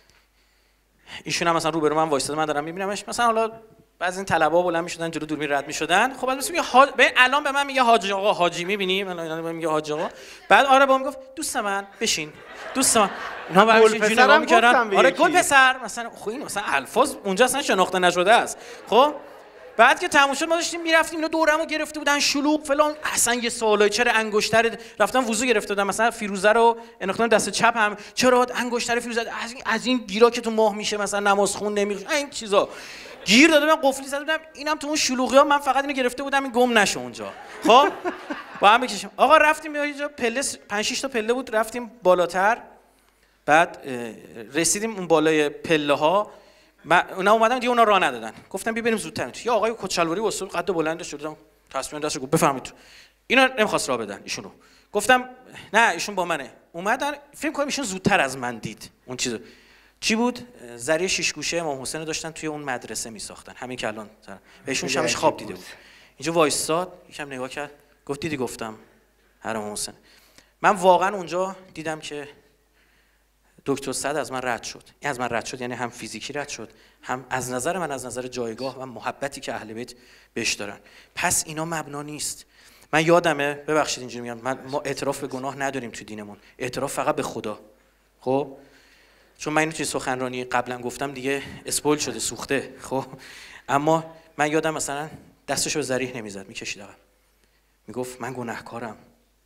ایشون هم مثلا روبرو من وایساده من دارم میبینمش. مثلا حالا بعضی این طلبه‌ها بلند میشدن جلو دوربین رد میشدن. خب بعد میگه الان به من میگه حاج آقا حاجی میبینی من میگه حاج آقا. بعد آره با من گفت دوست من بشین دوست من. اینا برای اینجوری نگاه میکردن. آره گل پسر مثلا خب این مثلا الفاظ اونجا اصلا شناخته نشده است. خب بعد که تموم شد ما داشتیم میرفتیم اینا دورمو گرفته بودن شلوغ فلان. اصلا یه سوالای چرا انگشتر رفتم وضو گرفته بودم مثلا فیروزه رو انداختم دست چپ هم چرا انگشتر فیروزه از این گیرا که تو ماه میشه مثلا نماز خون نمیشه این چیزا گیر داده من قفلی زده بودم. اینم تو اون شلوغی‌ها من فقط اینو گرفته بودم این گم نشه اونجا. خب با هم بکشیم آقا رفتیم یه جا پله 5 6 تا پله بود رفتیم بالاتر. بعد رسیدیم اون بالای پله‌ها اونا اومدن دیگه اونا راه ندادن. گفتم بیا بریم زودتر. یا آقای کچلواری واسه قد بلند شدم تصمیم داشت گفت بفهمید اینا نمیخواست راه بدن ایشونو. گفتم نه ایشون با منه. اومدن فکر کنم ایشون زودتر از من دید اون چیزو. چی بود؟ ذریعه 6 گوشه امام حسین رو داشتن توی اون مدرسه میساختن همین که الان بهشون شبش خواب دیده بود. اینجا وایساد یکم نگاه کرد گفت دیدی گفتم حرم حسین. من واقعا اونجا دیدم که دکتر سعد از من رد شد. این از من رد شد یعنی هم فیزیکی رد شد هم از نظر من از نظر جایگاه و محبتی که اهل بیت بهش دارن. پس اینا مبنا نیست. من یادمه ببخشید اینجوری میگم ما اعتراف به گناه نداریم تو دینمون. اعتراف فقط به خدا. خب چون من اینو توی سخنرانی قبلا گفتم دیگه اسپویل شده سوخته. خب اما من یادم مثلا دستشو به ذریح نمیزد میکشید عقب میگفت من گناهکارم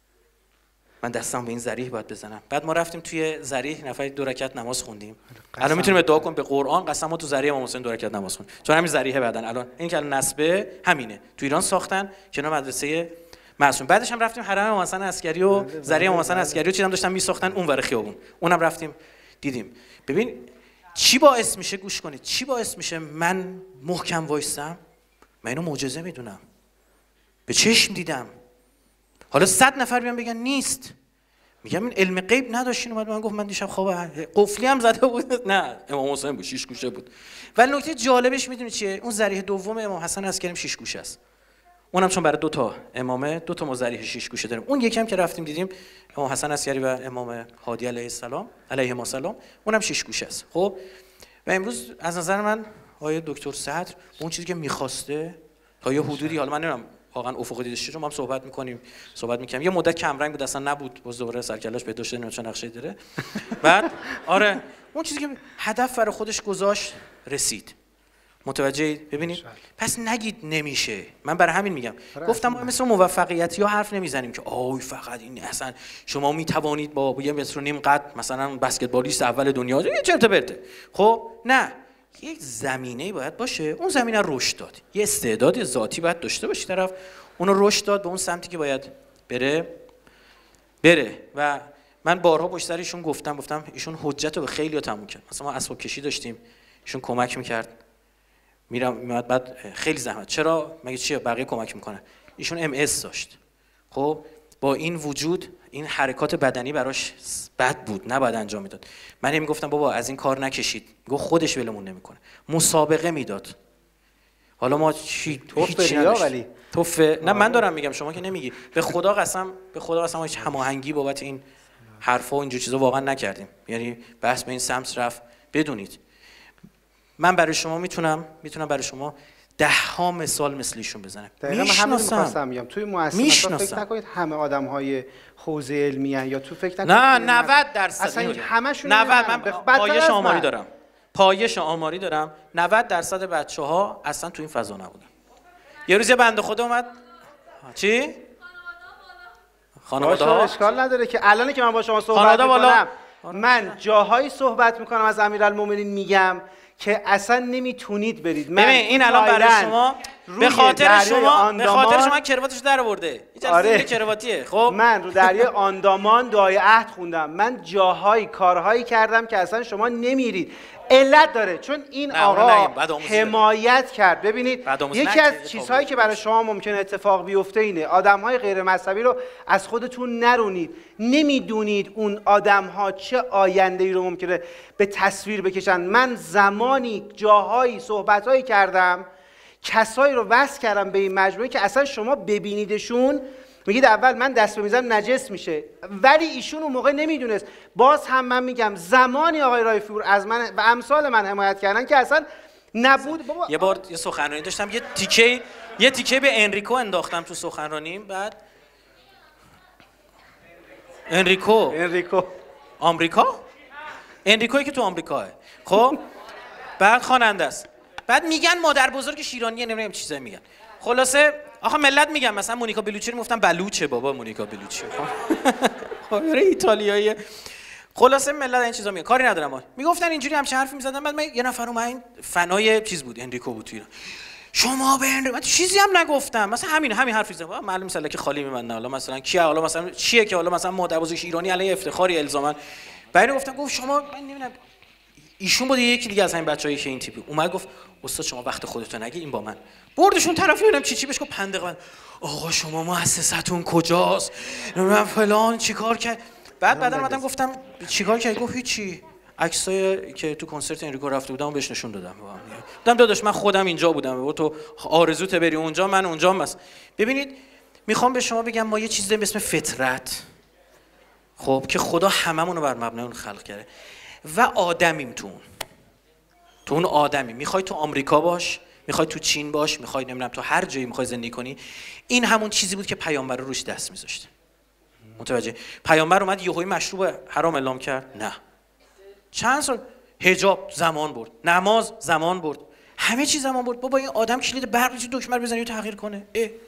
من دستم به این ذریح باید بزنم. بعد ما رفتیم توی ذریح نفر 2 رکعت نماز خوندیم. الان میتونیم ادعا کنیم به قرآن قسم ما تو ذریح امام حسین 2 رکعت نماز خوندیم چون همین ذریحه بعدن الان این که الان نسبه همینه تو ایران ساختن کنار مدرسه معصوم. بعدش هم رفتیم حرم امام حسن عسکری و ذریح امام حسن عسکری رو چیزام داشتن میساختن اونور خیابون اونم رفتیم دیدیم. ببین چی باعث میشه گوش کنید چی باعث میشه من محکم وایسم؟ من اینو معجزه میدونم به چشم دیدم. حالا 100 نفر بیان بگن نیست میگم این علم غیب نداشتین. اومد من گفت من دیشب خواب قفلی هم زده بود نه امام حسین بود 6 گوشه بود. ولی نکته جالبش میدونی چیه؟ اون ذریح دوم امام حسن عسکری 6 گوشه است. اونم چون برای 2 تا امامه 2 تا مضریح 6 گوشه داریم. اون یکی هم که رفتیم دیدیم امام حسن عسکری و امام هادی علیهم السلام اونم 6 گوشه است. خب و امروز از نظر من آقای دکتر صدر اون چیزی که می‌خواسته تا یه حدودی، حالا من نمیدونم واقعا افق دیدش چون ما هم صحبت می‌کنیم یه مدت کم رنگ بود اصلا نبود، باز دوباره سرکلاش پیدا شده نمی‌دونم چه نقشه‌ای داره. بعد آره اون چیزی که هدف برای خودش گذاشت رسید. متوجه؟ ببینید پس نگید نمیشه. من برای همین میگم گفتم ما مثل موفقیتی ها حرف نمیزنیم که آی فقط این اصلا شما میتوانید با یه متر و نیم قد مثلا بسکتبالیست اول دنیا یه چرت و پرته. خب نه، یک زمینه‌ای باید باشه، اون زمینه رو رشد داد، یه استعداد ذاتی باید داشته باشی طرف، اون رو رشد داد به اون سمتی که باید بره. و من بارها پشت سر ایشون گفتم ایشون حجت رو به خیلی‌ها تموم کرد. مثلا ما اسباب کشی داشتیم، ایشون کمک می‌کرد، میاد بعد خیلی زحمت. چرا مگه چیه بقیه کمک میکنن؟ ایشون ام اس داشت. خب با این وجود این حرکات بدنی براش بد بود، نباید انجام میداد. من هم میگفتم بابا از این کار نکشید. گفت خودش ولمون نمیکنه. مسابقه میداد. حالا ما چی توف ریا ولی توف نه من دارم میگم شما که نمیگی. به خدا قسم ما هیچ هماهنگی بابت این حرفا و اینجور چیزا واقعا نکردیم. یعنی بحث به این سمت رفت. بدونید من برای شما میتونم برای شما 10 مثال مثل ایشون بزنم. دقیقاً من همین می‌خواستم میگم توی مؤسسه فکر نکنید همه آدم‌های حوزه علمی ان یا تو فکر نکنید نه 90% اصلا همشون 90 من پایش آماری دارم 90% بچه‌ها اصلا تو این فضا نبودن. یه روز بنده خدا اومد چی؟ خانواده ها اشکال نداره که الانی که من با شما صحبت می‌کنم من جاهایی صحبت می‌کنم از امیرالمومنین میگم که اصلا نمیتونید برید. من این الان برای شما به خاطر شما کرواتش در آورده. آره کرواتیه. خب من رو دریای آندامان دعای عهد خوندم. من جاهایی کارهایی کردم که اصلا شما نمیرید. علت داره چون این آقا حمایت کرد. ببینید یکی از چیزهایی که برای شما ممکنه اتفاق بیفته اینه آدم‌های غیر مذهبی رو از خودتون نرونید. نمیدونید اون آدم‌ها چه آینده‌ای رو ممکنه به تصویر بکشن. من زمانی جاهایی صحبت‌هایی کردم کسایی رو وصل کردم به این مجموعه که اصلا شما ببینیدشون میگید اول من دست به میزم نجس میشه، ولی ایشون اون موقع نمیدونست. باز هم من میگم زمانی آقای رایفور از من و امثال من حمایت کردن که اصلا نبود. بابا یه بار یه سخنرانی داشتم یه تیکه به انریکو انداختم تو سخنرانیم. بعد انریکویی که تو آمریکاه. خب بعد خواننده است. بعد میگن مادر بزرگ شیرانیه نمیدونم چیزایی میگن. خلاصه آخه ملت میگن مثلا مونیکا بلوچی رو میگفتن بلوچه بابا مونیکا بلوچی. خب ایتالیاییه. خلاصه ملت این چیزا میگن کاری ندارم. میگفتن اینجوری همش حرفی میزدن. بعد من یه نفر اومد فنای چیز بود انریکو بود تو ایران. شما به انریکو من چیزی هم نگفتم. مثلا همین حرفی زدم. معلوم مثلا که خالی میمنه. حالا مثلا کیه حالا مثلا چیه که حالا مثلا مادر بزرگ ایرانی علیه افتخاری الزاما. بعد گفتم گفت شما من نمیدونم ایشون بود یکی دیگه از همین بچه‌ای که این تیپی اومد گفت استاد شما وقت خودتو نگی این با من بردشون طرفی ببینم چی بهش گفت پندقه آقا شما مؤسستون کجاست من فلان چیکار کرد. بعد اومدم گفتم چیکار کردی؟ گفت هیچی عکسایی که تو کنسرت انریکو رفته بودم بهش نشون دادم. گفتم داداش من خودم اینجا بودم تو آرزوت بری اونجا من اونجام بس. ببینید میخوام به شما بگم ما یه چیزی به اسم فطرت خب که خدا هممون رو بر مبنای اون خلق کرده و آدمیم تو اون آدمی. میخوای تو آمریکا باش، میخوای تو چین باش، میخوای نمیدونم تو هر جایی میخوای زندگی کنی. این همون چیزی بود که پیامبر رو روش دست میذاشت. متوجه؟ پیامبر اومد یهویی مشروب حرام اعلام کرد؟ نه. چند سال حجاب زمان برد، نماز زمان برد، همه چیز زمان برد. بابا این آدم کلید برق چه دکمه رو بزنی و تغییر کنه؟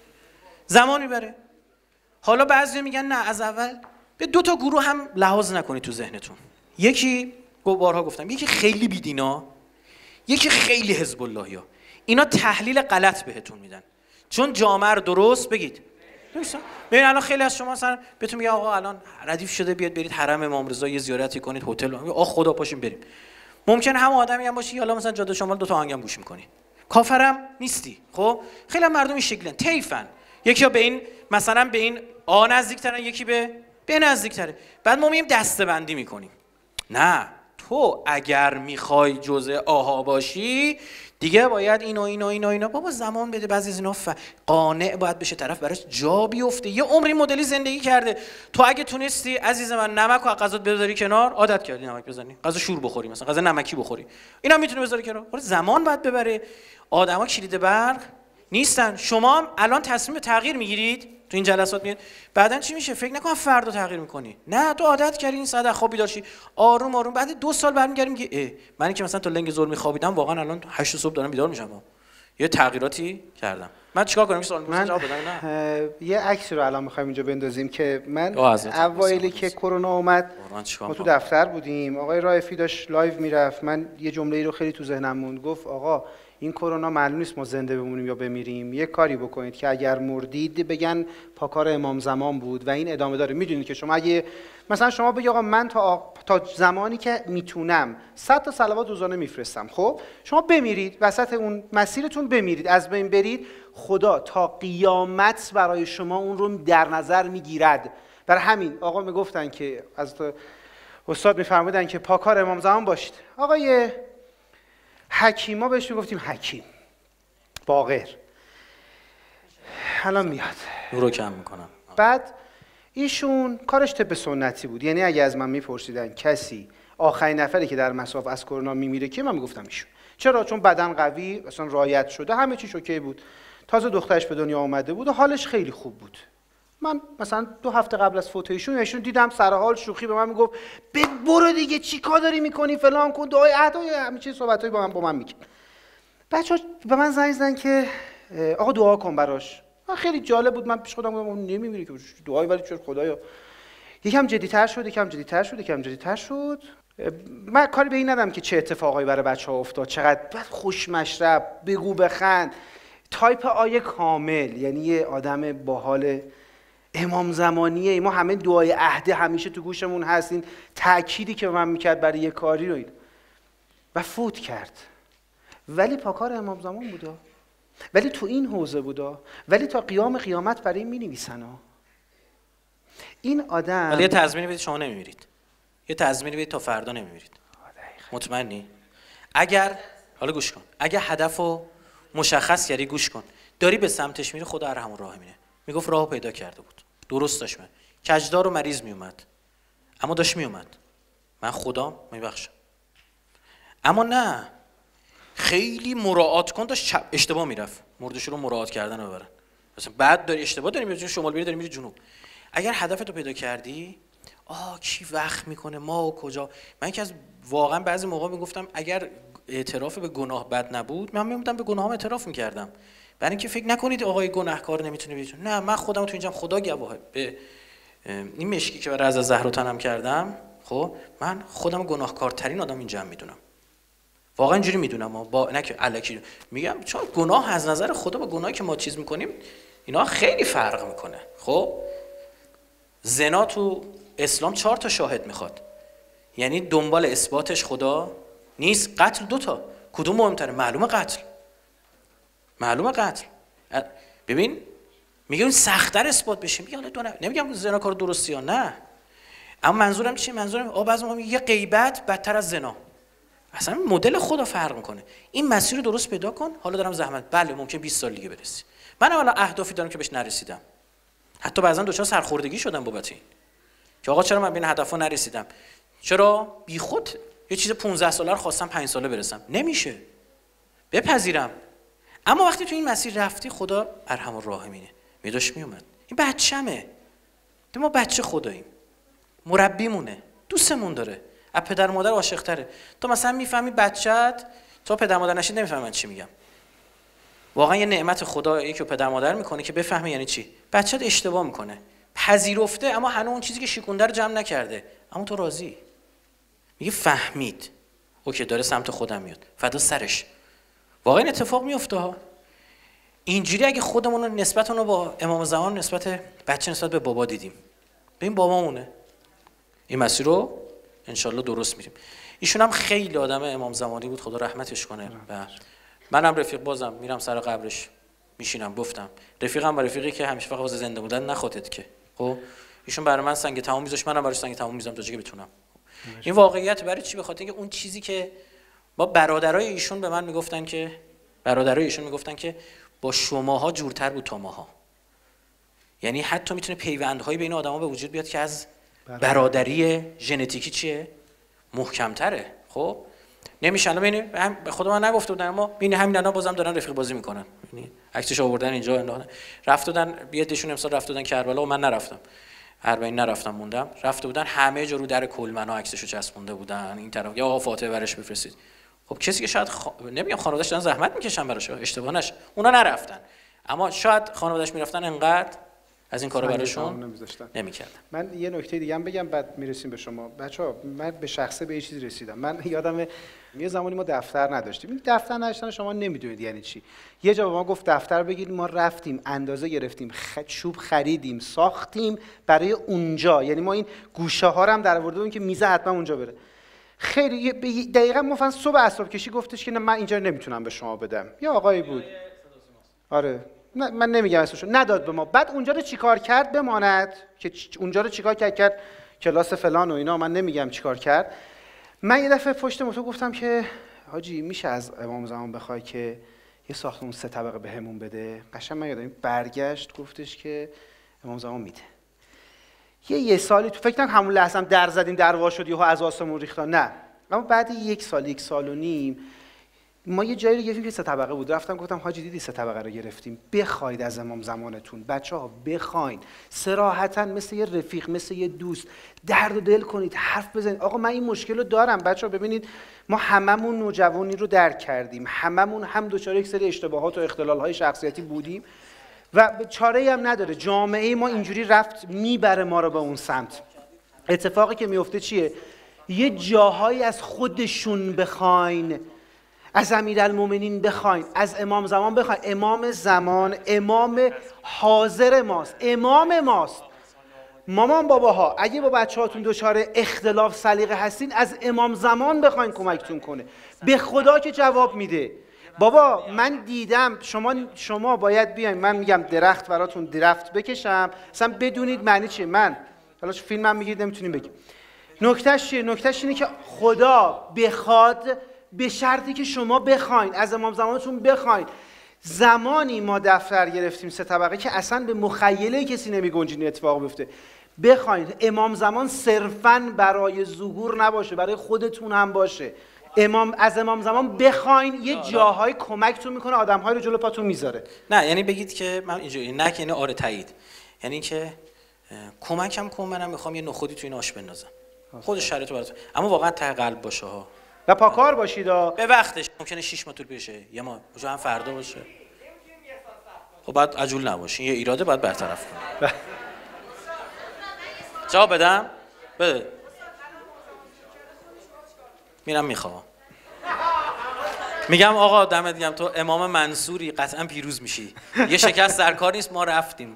زمان میبره. حالا بعضی میگن نه از اول به 2 تا گروه هم لحاظ نکنید تو ذهنتون. یکی بارها گفتم یکی خیلی بیدینا، یکی خیلی حزب اللهیا. اینا تحلیل غلط بهتون میدن چون جامعه رو درست بگید. ببین الان خیلی از شما مثلا بهتون میگه آقا الان ردیف شده بیاد برید حرم امام رضا یه زیارتی کنید هتل آقا خدا پاشیم بریم. ممکنه هم آدمی هم باشی حالا مثلا جاده شمال 2 تا آهنگم گوش میکنی کافرم نیستی. خب خیلی مردم این شکلن طیفن. یکی به این مثلا به این نزدیک‌ترن یکی به نزدیک‌تره. بعد ما میایم دسته‌بندی میکنیم. نه تو اگر میخوای جزء آها باشی دیگه باید اینا بابا زمان بده. بعضی از اینا قانع باید بشه، طرف براش جا بیفته. یه عمری مدلی زندگی کرده. تو اگه تونستی عزیز من نمک و غذات بذاری کنار، عادت کردی نمک بزنی، غذا شور بخوری، مثلا غذا نمکی بخوری، اینا میتونه بذاری کنار. زمان باید ببره. آدما کلید برق نیستن. شما هم الان تصمیم تغییر میگیرید تو این جلسات میاد، بعدن چی میشه؟ فکر نکن فردا تغییر میکنی. نه، تو عادت کردی این ساعت خواب بیدار شی، آروم آروم بعد 2 سال برمیگردی میگه من که مثلا تا لنگ ظلمی خوابیدم واقعا الان 8 صبح دارم بیدار میشم، یه تغییراتی کردم. من چیکار کنم؟ سوال جواب بدم. نه یه عکسی رو الان می‌خوایم اینجا بندازیم که من اوایلی که کرونا اومد ما تو دفتر بودیم، آقای رائفی داشت لایو میرفت، من یه جمله‌ای رو خیلی تو ذهنم موند، گفت آقا این کرونا معلوم نیست ما زنده بمونیم یا بمیریم، یه کاری بکنید که اگر مردید بگن پاکار امام زمان بود و این ادامه داره. میدونید که شما اگه مثلا شما بگی آقا من تا زمانی که میتونم 100 تا صلوات روزانه میفرستم، خب شما بمیرید وسط اون مسیرتون، بمیرید از بین برید، خدا تا قیامت برای شما اون رو در نظر میگیرد. برای همین آقا میگفتن که از استاد میفرمودن که پاکار امام زمان باشید. آقای حکیما بهش میگفتیم حکیم باقر، الان میاد رو کم میکنم. بعد ایشون کارش طب سنتی بود، یعنی اگه از من میپرسیدن کسی آخرین نفری که در مصاف از کرونا میمیره که، من میگفتم ایشون. چرا؟ چون بدن قوی، اصلا رعایت شده، همه چیش اوکی بود، تازه دخترش به دنیا آمده بود و حالش خیلی خوب بود. من مثلا 2 هفته قبل از فوت ایشون دیدم سر حال شوخی به من میگفت برو دیگه چی کار داری میکنی فلان کن، دعای عهدای همین چیز صحبتای با من میگه. بچه‌ها به من زنگ زدن که آقا دعا کن براش. من خیلی جالب بود، من پیش خودم گفتم نمیمیره که دعای، ولی چرا خدایا یکم جدی‌تر شد. من کاری به این ندارم که چه اتفاقایی برای بچه‌ها افتاد، چقدر خوش مشرب، بگو بخند، تایپ آیه کامل، یعنی یه آدم باحال امام زمانیه. ما همه دعای عهد همیشه تو گوشمون هست، این تأکیدی که من میکرد برای یه کاری رو و فوت کرد. ولی پاکار امام زمان بودا، ولی تو این حوزه بودا، ولی تا قیامت برای این مینویسن ها. این آدم ولی یه تضمینی بدید شما نمیمیرید، یه تضمینی بدید تا فردا نمیمیرید. مطمئنی؟ اگر حالا گوش کن، اگر هدفو مشخص کردی، گوش کن، داری به سمتش میری، خدا ارحم الراحمینه. میگفت راهو پیدا کرده بود، درست داشت، من کجدار و مریض میومد اما داشت میومد، من خدام میبخشم. اما نه، خیلی مراعات کن، داشت اشتباه میرفت، مردش رو مراعات کردن رو ببرن. مثلا بعد داری اشتباه داری میری شمال، داری میری جنوب. اگر هدفتو پیدا کردی، کی وقت میکنه ما و کجا. من که از واقعا بعضی موقع میگفتم اگر اعتراف به گناه بد نبود، من میومدم به گناهام اعتراف میکردم. برای اینکه فکر نکنید آقای گناهکار نمیتونه بیاد. نه، من خودم تو اینجام خدا گواهه. به این مشکی که برای رضا زهرا تنم کردم، خب من خودم گناهکارترین آدم اینجا میدونم. واقعا اینجوری میدونم، با نه که الکی میگم، چون گناه از نظر خدا با گناهی که ما چیز میکنیم اینا خیلی فرق میکنه. خب زنا تو اسلام 4 تا شاهد میخواد، یعنی دنبال اثباتش خدا نیست. قتل 2 تا، کدوم مهمتره؟ معلومه قتل. ببین میگه اون سخت‌تر اثبات بشه. میگه حالا نمیگم زنا کار درستی ها، نه، اما منظورم چیه؟ منظورم بعضی موقع یه غیبت بدتر از زنا. اصلا مدل خدا فرق میکنه. این مسیر رو درست پیدا کن. حالا دارم زحمت، بله ممکن 20 سال دیگه برسی. من حالا اهدافی دارم که بهش نرسیدم، حتی بعضا دچار سرخوردگی شدم بابت این که آقا چرا من به این هدفا نرسیدم، چرا بیخود یه چیز 15 ساله رو خواستم 5 ساله برسم. نمیشه، بپذیرم. اما وقتی تو این مسیر رفتی، خدا ارحم الراحمینه میداش میومد. این بچه‌مه، ما بچه خداییم، مربیمونه، دوستمون داره، از پدر مادر عاشق‌تره. تو مثلا میفهمی بچه‌ت، تو پدر مادر نشید نمیفهمی من چی میگم. واقعا یه نعمت خدایی که پدر مادر میکنه که بفهمی یعنی چی. بچه‌ت اشتباه میکنه، پذیرفته، اما هنوز اون چیزی که شیکونده رو جمع نکرده، اما تو راضی. میگه فهمید، اوکی داره سمت خودم میاد، فدا سرش. واقعا این اتفاق میفته ها. اینجوری اگه خودمون رو نسبتون رو با امام زمان نسبت بچه نسبت به بابا دیدیم، ببین بابامونه، این مسیر رو انشالله درست میریم. ایشون هم خیلی آدم امام زمانی بود، خدا رحمتش کنه. و منم رفیق بازم میرم سر قبرش میشینم. گفتم رفیقم با رفیقی که همیشه فقط واسه زنده بودن نخواتت که. خب ایشون برای من سنگ تمام میذاشت، منم براش سنگ تمام میذارم تا جایی که بتونم. این واقعیت برای چی؟ به خاطر اینکه اون چیزی که با برادرای ایشون به من میگفتن که با شماها جورتر بود تا ماها. یعنی حتی میتونه پیوندهایی بین آدما به وجود بیاد که از برادری ژنتیکی چیه؟ محکم‌تره. خب نمیشه. الان ببینید به خود من نگفته بودن اما ببین همین الان بازم دارن رفیق بازی میکنن. یعنی عکسش آوردن اینجا انداختن. رفتن بیادشون امسال رفتن کربلا و من نرفتم. 40 نرفتم موندم. رفته بودن همه جا رو در کلمنا عکسشو چسبونده بودن. این طرف یا آقا فاطمه برش بفرستید. خب کسی که شاید نمیگم خانواده‌اش دارن زحمت میکشن براش، اشتباه نشه. اونا نرفتن. اما شاید خانواده‌اش میرفتن انقدر از این کارا براشون نمی‌کردن. من یه نکته دیگه هم بگم بعد میرسیم به شما. بچه‌ها من به شخصه به یه چیزی رسیدم. من یادمه یه زمانی ما دفتر نداشتیم. این دفتر نداشتن شما نمیدونید یعنی چی. یه جا به ما گفت دفتر بگیرید، ما رفتیم اندازه گرفتیم، چوب خریدیم، ساختیم برای اونجا. یعنی ما این گوشه ها رو هم درآورده بودیم که میزه حتما اونجا بره. خیلی دقیقاً ما صبح عصر کشی گفتش که نه من اینجا نمیتونم به شما بدم. یا آقایی بود. آره. نه من نمیگم اسمشو، نداد به ما. بعد اونجا رو چیکار کرد بماند که اونجا رو چیکار کرد کلاس فلان و اینا، من نمیگم چیکار کرد. من یه دفعه پشت موتور گفتم که حاجی میشه از امام زمان بخوای که یه ساختمون 3 طبقه بهمون بده. قشنگ من یادم برگشت گفتش که امام زمان میده. یه سالی تو فکر نکنم همون لحظه هم در زدیم در وا شد یهو از آسمون ریختن، نه. اما بعد 1 سال و نیم ما یه جایی رو گرفتیم که 3 طبقه بود. رفتم گفتم حاجی دیدی 3 طبقه رو گرفتیم، بخواید از امام زمانتون بچه‌ها، بخواین صراحتاً مثل یه رفیق، مثل یه دوست درد و دل کنید، حرف بزنید. آقا من این مشکل رو دارم. بچه‌ها ببینید ما هممون نوجوانی رو درک کردیم، هممون هم دچار یک سری اشتباهات و اختلال‌های شخصیتی بودیم و چاره‌ای هم نداره. جامعه ما اینجوری رفت میبره ما رو به اون سمت. اتفاقی که میفته چیه؟ یه جاهایی از خودشون بخواین، از امیرالمومنین بخواین، از امام زمان بخواین. امام زمان امام حاضر ماست، امام ماست. مامان باباها اگه با بچه‌هاتون دچار اختلاف سلیقه هستین، از امام زمان بخواین کمکتون کنه. به خدا که جواب میده. بابا من دیدم شما باید بیاین، من میگم درخت براتون درفت بکشم، اصلا بدونید معنی چیه. من حالا فیلمم میگید نمیتونیم بگیم. نکتهش چیه؟ نکتهش اینه که خدا بخواد، به شرطی که شما بخواین، از امام زمانتون بخواین. زمانی ما دفتر گرفتیم 3 طبقه که اصلا به مخیله کسی نمیگنجید این اتفاق بیفته. بخواین امام زمان صرفاً برای ظهور نباشه، برای خودتون هم باشه. از امام زمان بخواین، یه جاهای کمکتون میکنه، آدم‌های رو جلو پاتون میذاره. نه یعنی بگید که من اینجوری، نه که یعنی آره تایید، یعنی که کمکم کن، منم میخوام یه نخودی تو این آش بندازم. خودش شرایطو براتون، اما واقعا ته قلب باشه ها و پاکار باشید. به وقتش ممکنه 6 ماه طول بشه، یه ماه هم فردا باشه. خب بعد عجول نباشین، یه ایراده باید برطرف کنیم. جواب بدم؟ بده. میرم میخوام. میگم آقا دمت گرم، تو امام منصوری، قطعا پیروز میشی. یه شکست در کار نیست، ما رفتیم.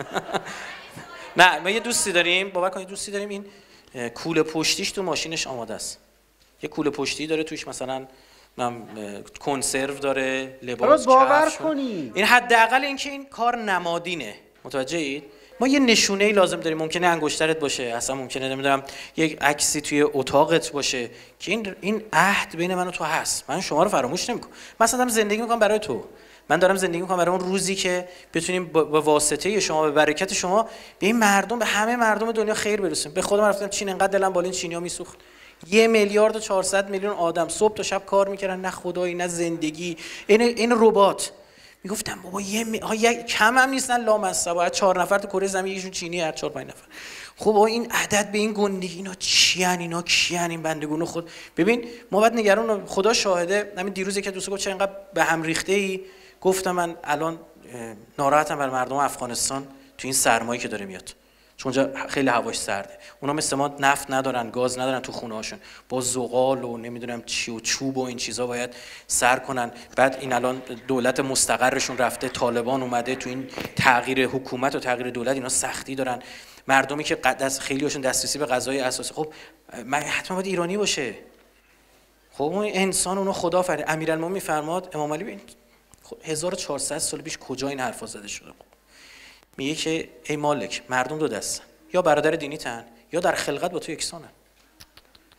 نه ما یه دوستی داریم، باور کن یه دوستی داریم، این کوله پشتیش تو ماشینش آماده است. یه کوله پشتی داره توش مثلا کنسرو داره، لباس، باور کنی. این حداقل اینکه این کار نمادینه. متوجهید؟ ما یه نشونه‌ای لازم داریم. ممکنه انگشترت باشه، اصلا ممکنه نمیدونم یک عکسی توی اتاقت باشه که این عهد بین من و تو هست. من شما رو فراموش نمی‌کنم. مثلا دارم زندگی می‌کنم برای تو. من دارم زندگی می‌کنم برای اون روزی که بتونیم با واسطه شما، به برکت شما، به این مردم، به همه مردم دنیا خیر برسیم. به خودم رفتم چین، انقدر دلم بالا این چینی‌ها میسوخت. 1,400,000,000 آدم صبح تا شب کار میکردن، نه خدایی نه زندگی. این ربات. میگفتم بابا کم هم نیستن لامصب، باید 4 نفر تو کره زمین یکیشون چینی، هر 4-5 نفر. خب بابا این عدد به این گندگی، اینا چیان، اینا کیان این بندگون خود. ببین ما بعد نگران، خدا شاهده. همین دیروز که دوست گفت چه اینقدر به هم ریخته ای، گفتم من الان ناراحتم برای مردم افغانستان تو این سرمایی که داره میاد، چون اونجا خیلی هواش سرده. اونا مثل ما نفت ندارن، گاز ندارن تو خونه هاشون، با زغال و نمیدونم چی و چوب و این چیزا باید سر کنن. بعد این الان دولت مستقرشون رفته، طالبان اومده، تو این تغییر حکومت و تغییر دولت اینا سختی دارن. مردمی که خیلی هاشون دسترسی به غذای اساسی، خب من حتما باید ایرانی باشه. خب اون انسان، اونو خدا فرمود. امیرالمومنین میفرماد، امام علی ببین 1400 سال پیش کجا این حرفا زده شده. میگه که ای مالک، مردم 2 دستن، یا برادر دینی تن یا در خلقت با تو یکسانن.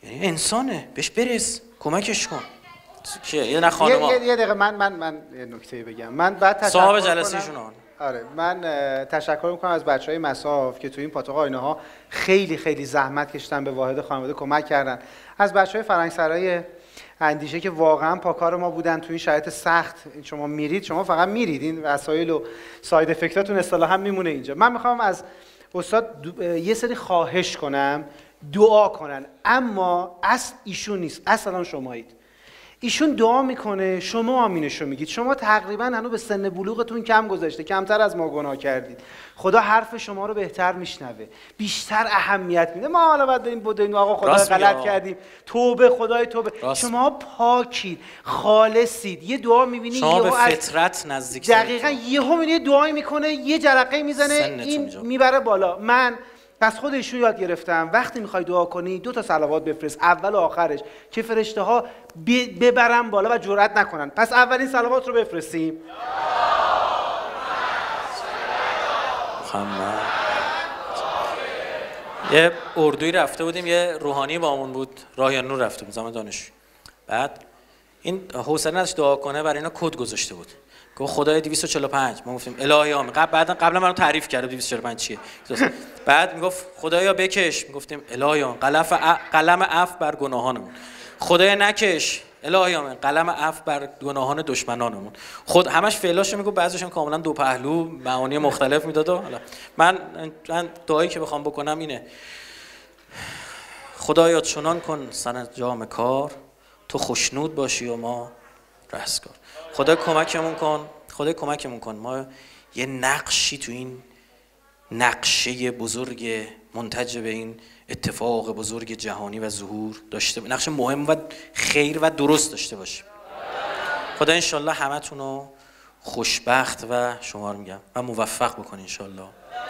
یعنی انسانه، بهش برس، کمکش کن. یه نه خانم‌ها یه دقیقه من یه نکته بگم. من بعد تشکر صاحب جلسه ایشون. آره من تشکر میکنم از بچهای مصاف که تو این پاتوق آینه ها خیلی خیلی زحمت کشیدن، به واحد خانواده کمک کردن. از بچهای فرهنگسرای اندیشه که واقعا پاکار ما بودن تو این شرایط سخت. شما میرید، شما فقط میرید، این وسایل و ساید افکتاتون اصطلاحا میمونه اینجا. من میخوام از استاد یه سری خواهش کنم، دعا کنن، اما اصل ایشون نیست، اصلا شمایید. ایشون دعا میکنه، شما آمینشو میگید. شما تقریبا هنو به سن بلوغتون کم گذشته، کمتر از ما گناه کردید. خدا حرف شما رو بهتر میشنوه، بیشتر اهمیت میده. ما حالا بعد بدیم آقا خدا غلط کردیم، توبه، خدای توبه. شما پاکید، خالصید. یه دعا میبینی شما به فطرت نزدیک. دقیقاً یهو میبینی دعایی میکنه، یه جرقه میزنه، این میبره بالا. من پس خود ایشون یاد گرفتم وقتی میخوای دعا کنی 2 تا صلوات بفرست، اول و آخرش، که فرشته ها ببرن بالا و جرئت نکنن. پس اولین صلوات رو بفرستیم. محمد. یه اردوی رفته بودیم، یه روحانی بامون بود، راهیان نور رفته بود زمان دانشجو. بعد این حوصله نداشت دعا کنه، برای اینا کد گذاشته بود. گفت خدای 245. ما گفتیم الهی آمین. قبلا منو تعریف کرد 245 چیه. بعد میگفت خدایا بکش، میگفتیم الهی آمین. قلم عفو بر گناهانمون. خدایا نکش، الهی آمین. قلم عفو بر گناهان دشمنانمون. خود همش فعلاشو میگفت، بعضیشون کاملا دو پهلو معانی مختلف میداد. حالا من دعایی که بخوام بکنم اینه: خدایا چنان کن سرانجام کار، تو خوشنود باشی و ما رستگار. خدا کمکمون کن، خدا کمکمون کن ما یه نقشی تو این نقشه بزرگ منتج به این اتفاق بزرگ جهانی و ظهور داشته، نقش مهم و خیر و درست داشته باشیم. خدا انشالله همتون رو خوشبخت و شما رو میگم و موفق بکن انشالله.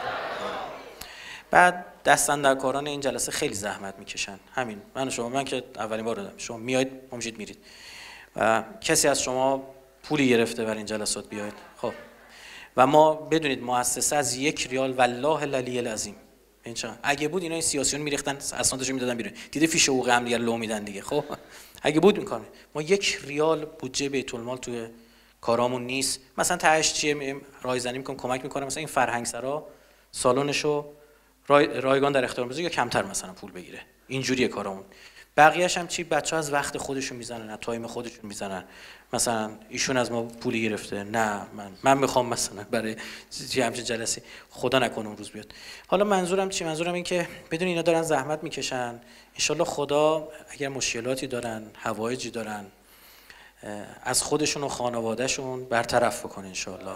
بعد دستاندرکاران این جلسه خیلی زحمت میکشن. همین من که اولین بار دادم، شما میایید میشید میرید و کسی از شما پولی گرفته برای این جلسات بیاید. خب و ما بدونید مؤسسه از 1 ریال والله العلی العظیم، این چه اگه بود اینا این سیاسیون میریختن اسنادشو میدادن بیرون، دیده فیش حقوق هم دیگه لو میدن دیگه. خب اگه بود این کار، ما 1 ریال بودجه بیت المال توی کارامون نیست. مثلا تهش چیه، رایزنی میکنم، کمک میکنم، مثلا این فرهنگسرا سالنشو رایگان در اختیار بذاره یا کمتر مثلا پول بگیره. اینجوریه کارامون. بقیه‌اش هم چی، بچه‌ها از وقت خودشون میزنن، از تایم خودشون میزنن. مثلا ایشون از ما پولی گرفته، نه من میخوام مثلا برای همچین جلسه، خدا نکنه اون روز بیاد. حالا منظورم چی؟ منظورم این که بدون اینا دارن زحمت میکشن، انشالله خدا اگر مشکلاتی دارن، حوایجی دارن، از خودشون و خانوادهشون برطرف بکنه انشالله.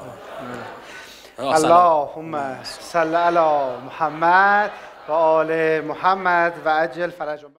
اللهم صل علی محمد و آل محمد و عجل فرجهم.